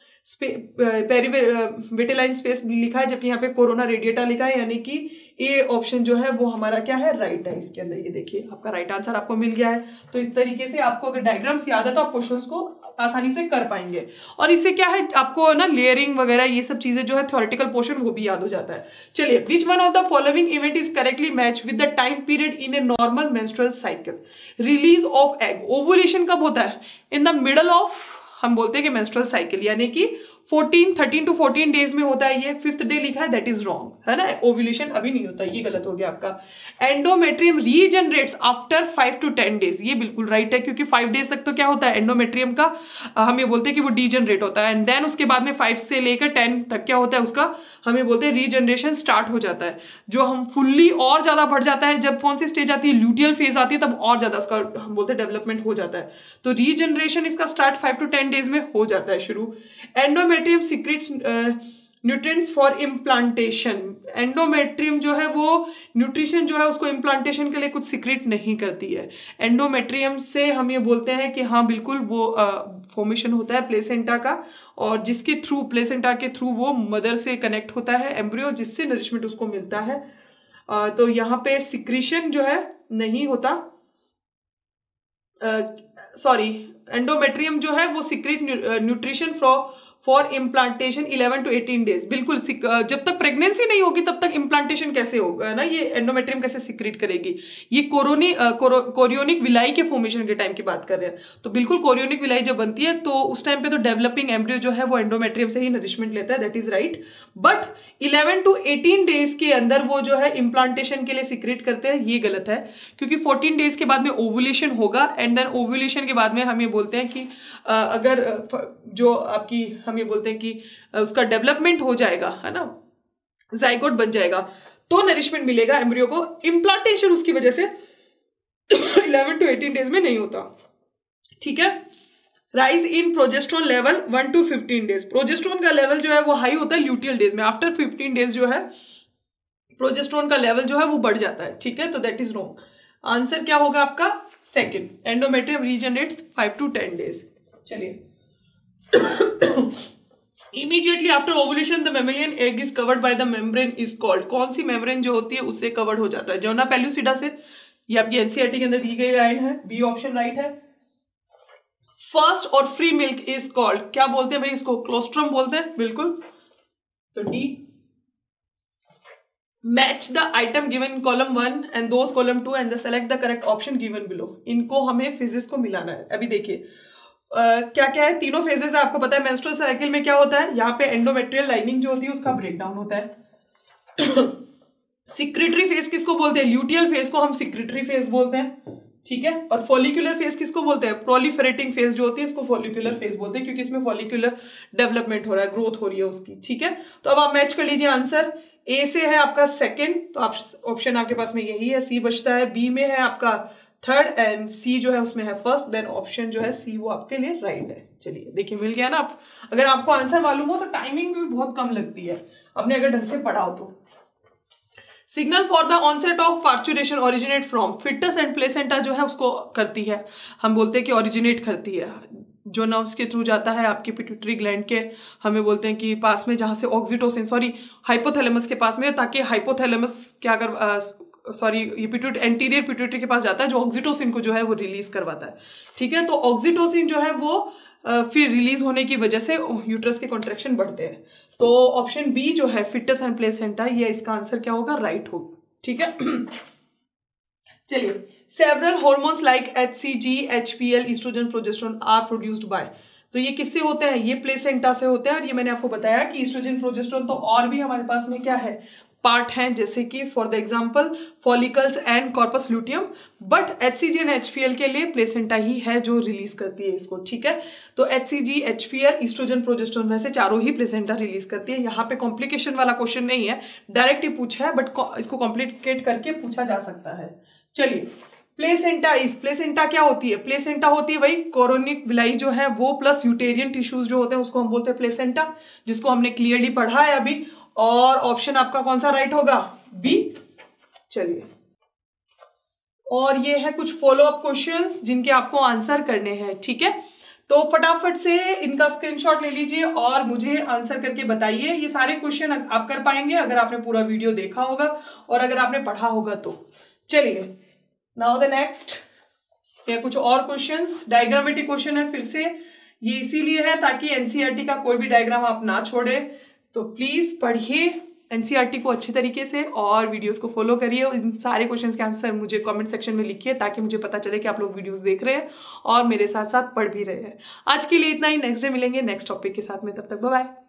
पेरीवेटेलाइन स्पेस लिखा है, जबकि यहाँ पे कोरोना रेडिएटा लिखा है, यानी कि ए ऑप्शन जो है वो हमारा क्या है, राइट है इसके अंदर। ये देखिए आपका राइट आंसर आपको मिल गया है। तो इस तरीके से आपको अगर डायग्राम्स याद है तो आप क्वेश्चंस को आसानी से कर पाएंगे, और इससे क्या है आपको ना लेयरिंग वगैरह ये सब चीजें जो है थ्योरेटिकल पोर्शन वो भी याद हो जाता है। चलिए, which one of the following event is correctly match with the time period in a normal menstrual cycle, release of egg, ovulation कब होता है, इन द मिडल ऑफ, हम बोलते हैं कि मेंस्ट्रुअल साइकिल, यानी कि fourteen thirteen to fourteen days में होता है, ये फिफ्थ डे लिखा है, दैट इज रॉन्ग, है ना, ओव्यूलेशन अभी नहीं होता, ये गलत हो गया आपका। Endometrium regenerates after five to ten days, ये बिल्कुल राइट है, क्योंकि फाइव डेज तक तो क्या होता है एंडोमेट्रियम का, हम ये बोलते हैं कि वो डीजनरेट होता है, एंड देन उसके बाद में फाइव से लेकर टेन तक क्या होता है उसका, हम ये बोलते हैं रीजनरेशन स्टार्ट हो जाता है। जो हम फुल्ली और ज्यादा बढ़ जाता है जब कौन सी स्टेज आती है, ल्यूटियल फेज आती है, तब और ज्यादा उसका हम बोलते हैं डेवलपमेंट हो जाता है। तो रीजनरेशन इसका start five to ten days में हो जाता है शुरू। Endometrium secretes nutrients for implantation, endometrium जो है वो न्यूट्रिशन जो है उसको इम्प्लांटेशन के लिए कुछ सीक्रेट नहीं करती है। एंडोमेट्रियम से हम ये बोलते हैं कि हाँ बिल्कुल वो फॉर्मेशन होता है प्लेसेंटा का, और जिसके थ्रू प्लेसेंटा के थ्रू वो मदर से कनेक्ट होता है एम्ब्रियो, जिससे नरिशमेंट उसको मिलता है। आ, तो यहाँ पे सिक्रीशन जो है नहीं होता, सॉरी एंडोमेट्रियम जो है वो secrete nutrition for for implantation eleven to eighteen days. बिल्कुल, जब तक प्रेगनेंसी नहीं होगी तब तक इम्प्लांटेशन कैसे होगा ना, ये एंडोमेट्रियम कैसे सीक्रेट करेगी। ये कोरोनी कोरियोनिक विलाई के फॉर्मेशन के टाइम की बात कर रहे हैं, तो बिल्कुल कोरियोनिक विलाई जब बनती है तो उस टाइम पे तो डेवलपिंग एम्ब्रियो जो है वो एंडोमेट्रियम से ही नरिशमेंट लेता है, that is right. But eleven to eighteen days के अंदर वो जो है इम्प्लांटेशन के लिए सीक्रेट करते हैं, ये गलत है, क्योंकि फोर्टीन डेज के बाद में ओवुलेशन होगा, एंड देन ओवुलेशन के बाद में हम ये बोलते हैं कि अगर जो आपकी हम ये बोलते हैं कि उसका डेवलपमेंट हो जाएगा, है ना, जाइगोट बन जाएगा, तो नरिशमेंट मिलेगा एम्ब्रियो को। इम्प्लांटेशन उसकी वजह से इलेवन टू एटीन डेज में नहीं होता, ठीक है। Rise in progesterone level one to fifteen days, progesterone का लेवल जो है वो हाई होता है ल्यूटियल डेज में, आफ्टर फिफ्टीन डेज जो है प्रोजेस्ट्रॉन का लेवल जो है वो बढ़ जाता है, ठीक है। तो दैट इज रॉन्ग, आंसर क्या होगा आपका second, endometrium regenerates five to ten days. चलिए immediately after ovulation the mammalian egg is covered by the membrane is called. कौन सी मेम्ब्रेन जो होती है उससे कवर्ड हो जाता है? जोना पेल्यूसिडा से। ये आपकी एनसीईआरटी के अंदर दी गई लाइन है, बी ऑप्शन राइट है। फर्स्ट और फ्री मिल्क इज कॉल्ड, क्या बोलते हैं भाई इसको? क्लोस्ट्रम बोलते हैं, बिल्कुल। तो D. Match the item given in column one and those column two and select the correct option given below. इनको हमें फिजिक्स को मिलाना है। अभी देखिए Uh, क्या क्या है, तीनों फेजेस है, आपको पता है। मेंस्ट्रुअल साइकिल में क्या होता है, यहाँ पे एंडोमेट्रियल लाइनिंग जो होती है उसका ब्रेकडाउन होता है। सिक्रेटरी फेज किसको बोलते हैं? ल्यूटियल फेज को हम सिक्रेटरी फेज बोलते हैं, ठीक है। और फॉलिकुलर फेज किसको बोलते हैं? प्रोलिफरेटिंग फेज जो होती है इसको फॉलिकुलर फेज बोलते हैं, क्योंकि इसमें फॉलिकुलर डेवलपमेंट हो रहा है, ग्रोथ हो रही है उसकी, ठीक है। तो अब आप मैच कर लीजिए आंसर। ए से है आपका सेकेंड, तो आप ऑप्शन आपके पास में यही है, सी बचता है। बी में है आपका थर्ड एंड सी जो है उसमें है फर्स्ट, देन ऑप्शन जो है सी वो आपके लिए राइट है। चलिए देखिए मिल गया ना। आप अगर आपको आंसर मालूम हो तो टाइमिंग भी बहुत कम लगती है, आपने अगर ढंग से पढ़ा हो तो। Signal for the onset of parturition originate from, fetus and placenta जो है उसको करती है, हम बोलते हैं कि ओरिजिनेट करती है, जो नर्व्स के थ्रू जाता है आपकी पिट्यूटरी ग्लैंड के, हमें बोलते हैं कि पास में, जहां से ऑक्सीटोसिन सॉरी हाइपोथैलेमस के पास में, ताकि हाइपोथैलेमस क्या कर सॉरी ये पिट्यूट एंटीरियर पिट्यूटरी के पास जाता है, जो ऑक्सीटोसिन को जो है वो रिलीज करवाता है, ठीक है। तो ऑक्सीटोसिन जो है वो आ, फिर रिलीज होने की वजह से यूट्रस के कॉन्ट्रैक्शन बढ़ते हैं। तो ऑप्शन बी जो है फिटस एंड प्लेसेंटा, ये इसका आंसर क्या होगा? राइट होगा, ठीक है। चलिए, several hormones like HCG, HPL, estrogen, progesterone are produced by, तो ये किससे होते हैं? ये प्लेसेंटा से होते हैं। और ये मैंने आपको बताया कि ईस्ट्रोजन, प्रोजेस्टेरोन तो और भी हमारे पास में क्या है, पार्ट हैं, जैसे कि for the example follicles and corpus luteum, but HCG and HPL के लिए प्लेसेंटा ही है जो रिलीज करती है इसको, ठीक है। तो एचसीजी, एचपीएल, ईस्ट्रोजन, प्रोजेस्टेरोन में से चारों ही प्लेसेंटा रिलीज करती है। यहाँ पे कॉम्प्लिकेशन वाला क्वेश्चन नहीं है, डायरेक्ट ही पूछा है, बट इसको कॉम्प्लिकेट करके पूछा जा सकता है। चलिए, प्लेसेंटा इस प्लेसेंटा क्या होती है? प्लेसेंटा होती है वही कोरोनिक विलाई जो है वो प्लस यूटेरियन टिश्यूज जो होते हैं उसको हम बोलते हैं प्लेसेंटा, जिसको हमने क्लियरली पढ़ा है अभी। और ऑप्शन आपका कौन सा राइट होगा? बी। चलिए, और ये है कुछ फॉलो अप क्वेश्चंस जिनके आपको आंसर करने हैं, ठीक है। तो फटाफट से इनका स्क्रीनशॉट ले लीजिए और मुझे आंसर करके बताइए। ये सारे क्वेश्चन आप कर पाएंगे अगर आपने पूरा वीडियो देखा होगा और अगर आपने पढ़ा होगा तो। चलिए, नाउ द नेक्स्ट, ये कुछ और क्वेश्चंस, डायग्रामेटिक क्वेश्चन है फिर से। ये इसीलिए है ताकि एनसीईआरटी का कोई भी डायग्राम आप ना छोड़े, तो प्लीज पढ़िए एनसीईआरटी को अच्छे तरीके से और वीडियोस को फॉलो करिए। इन सारे क्वेश्चंस के आंसर मुझे कमेंट सेक्शन में लिखिए ताकि मुझे पता चले कि आप लोग वीडियोस देख रहे हैं और मेरे साथ साथ पढ़ भी रहे हैं। आज के लिए इतना ही, नेक्स्ट डे मिलेंगे नेक्स्ट टॉपिक के साथ में, तब तक बाय बाय।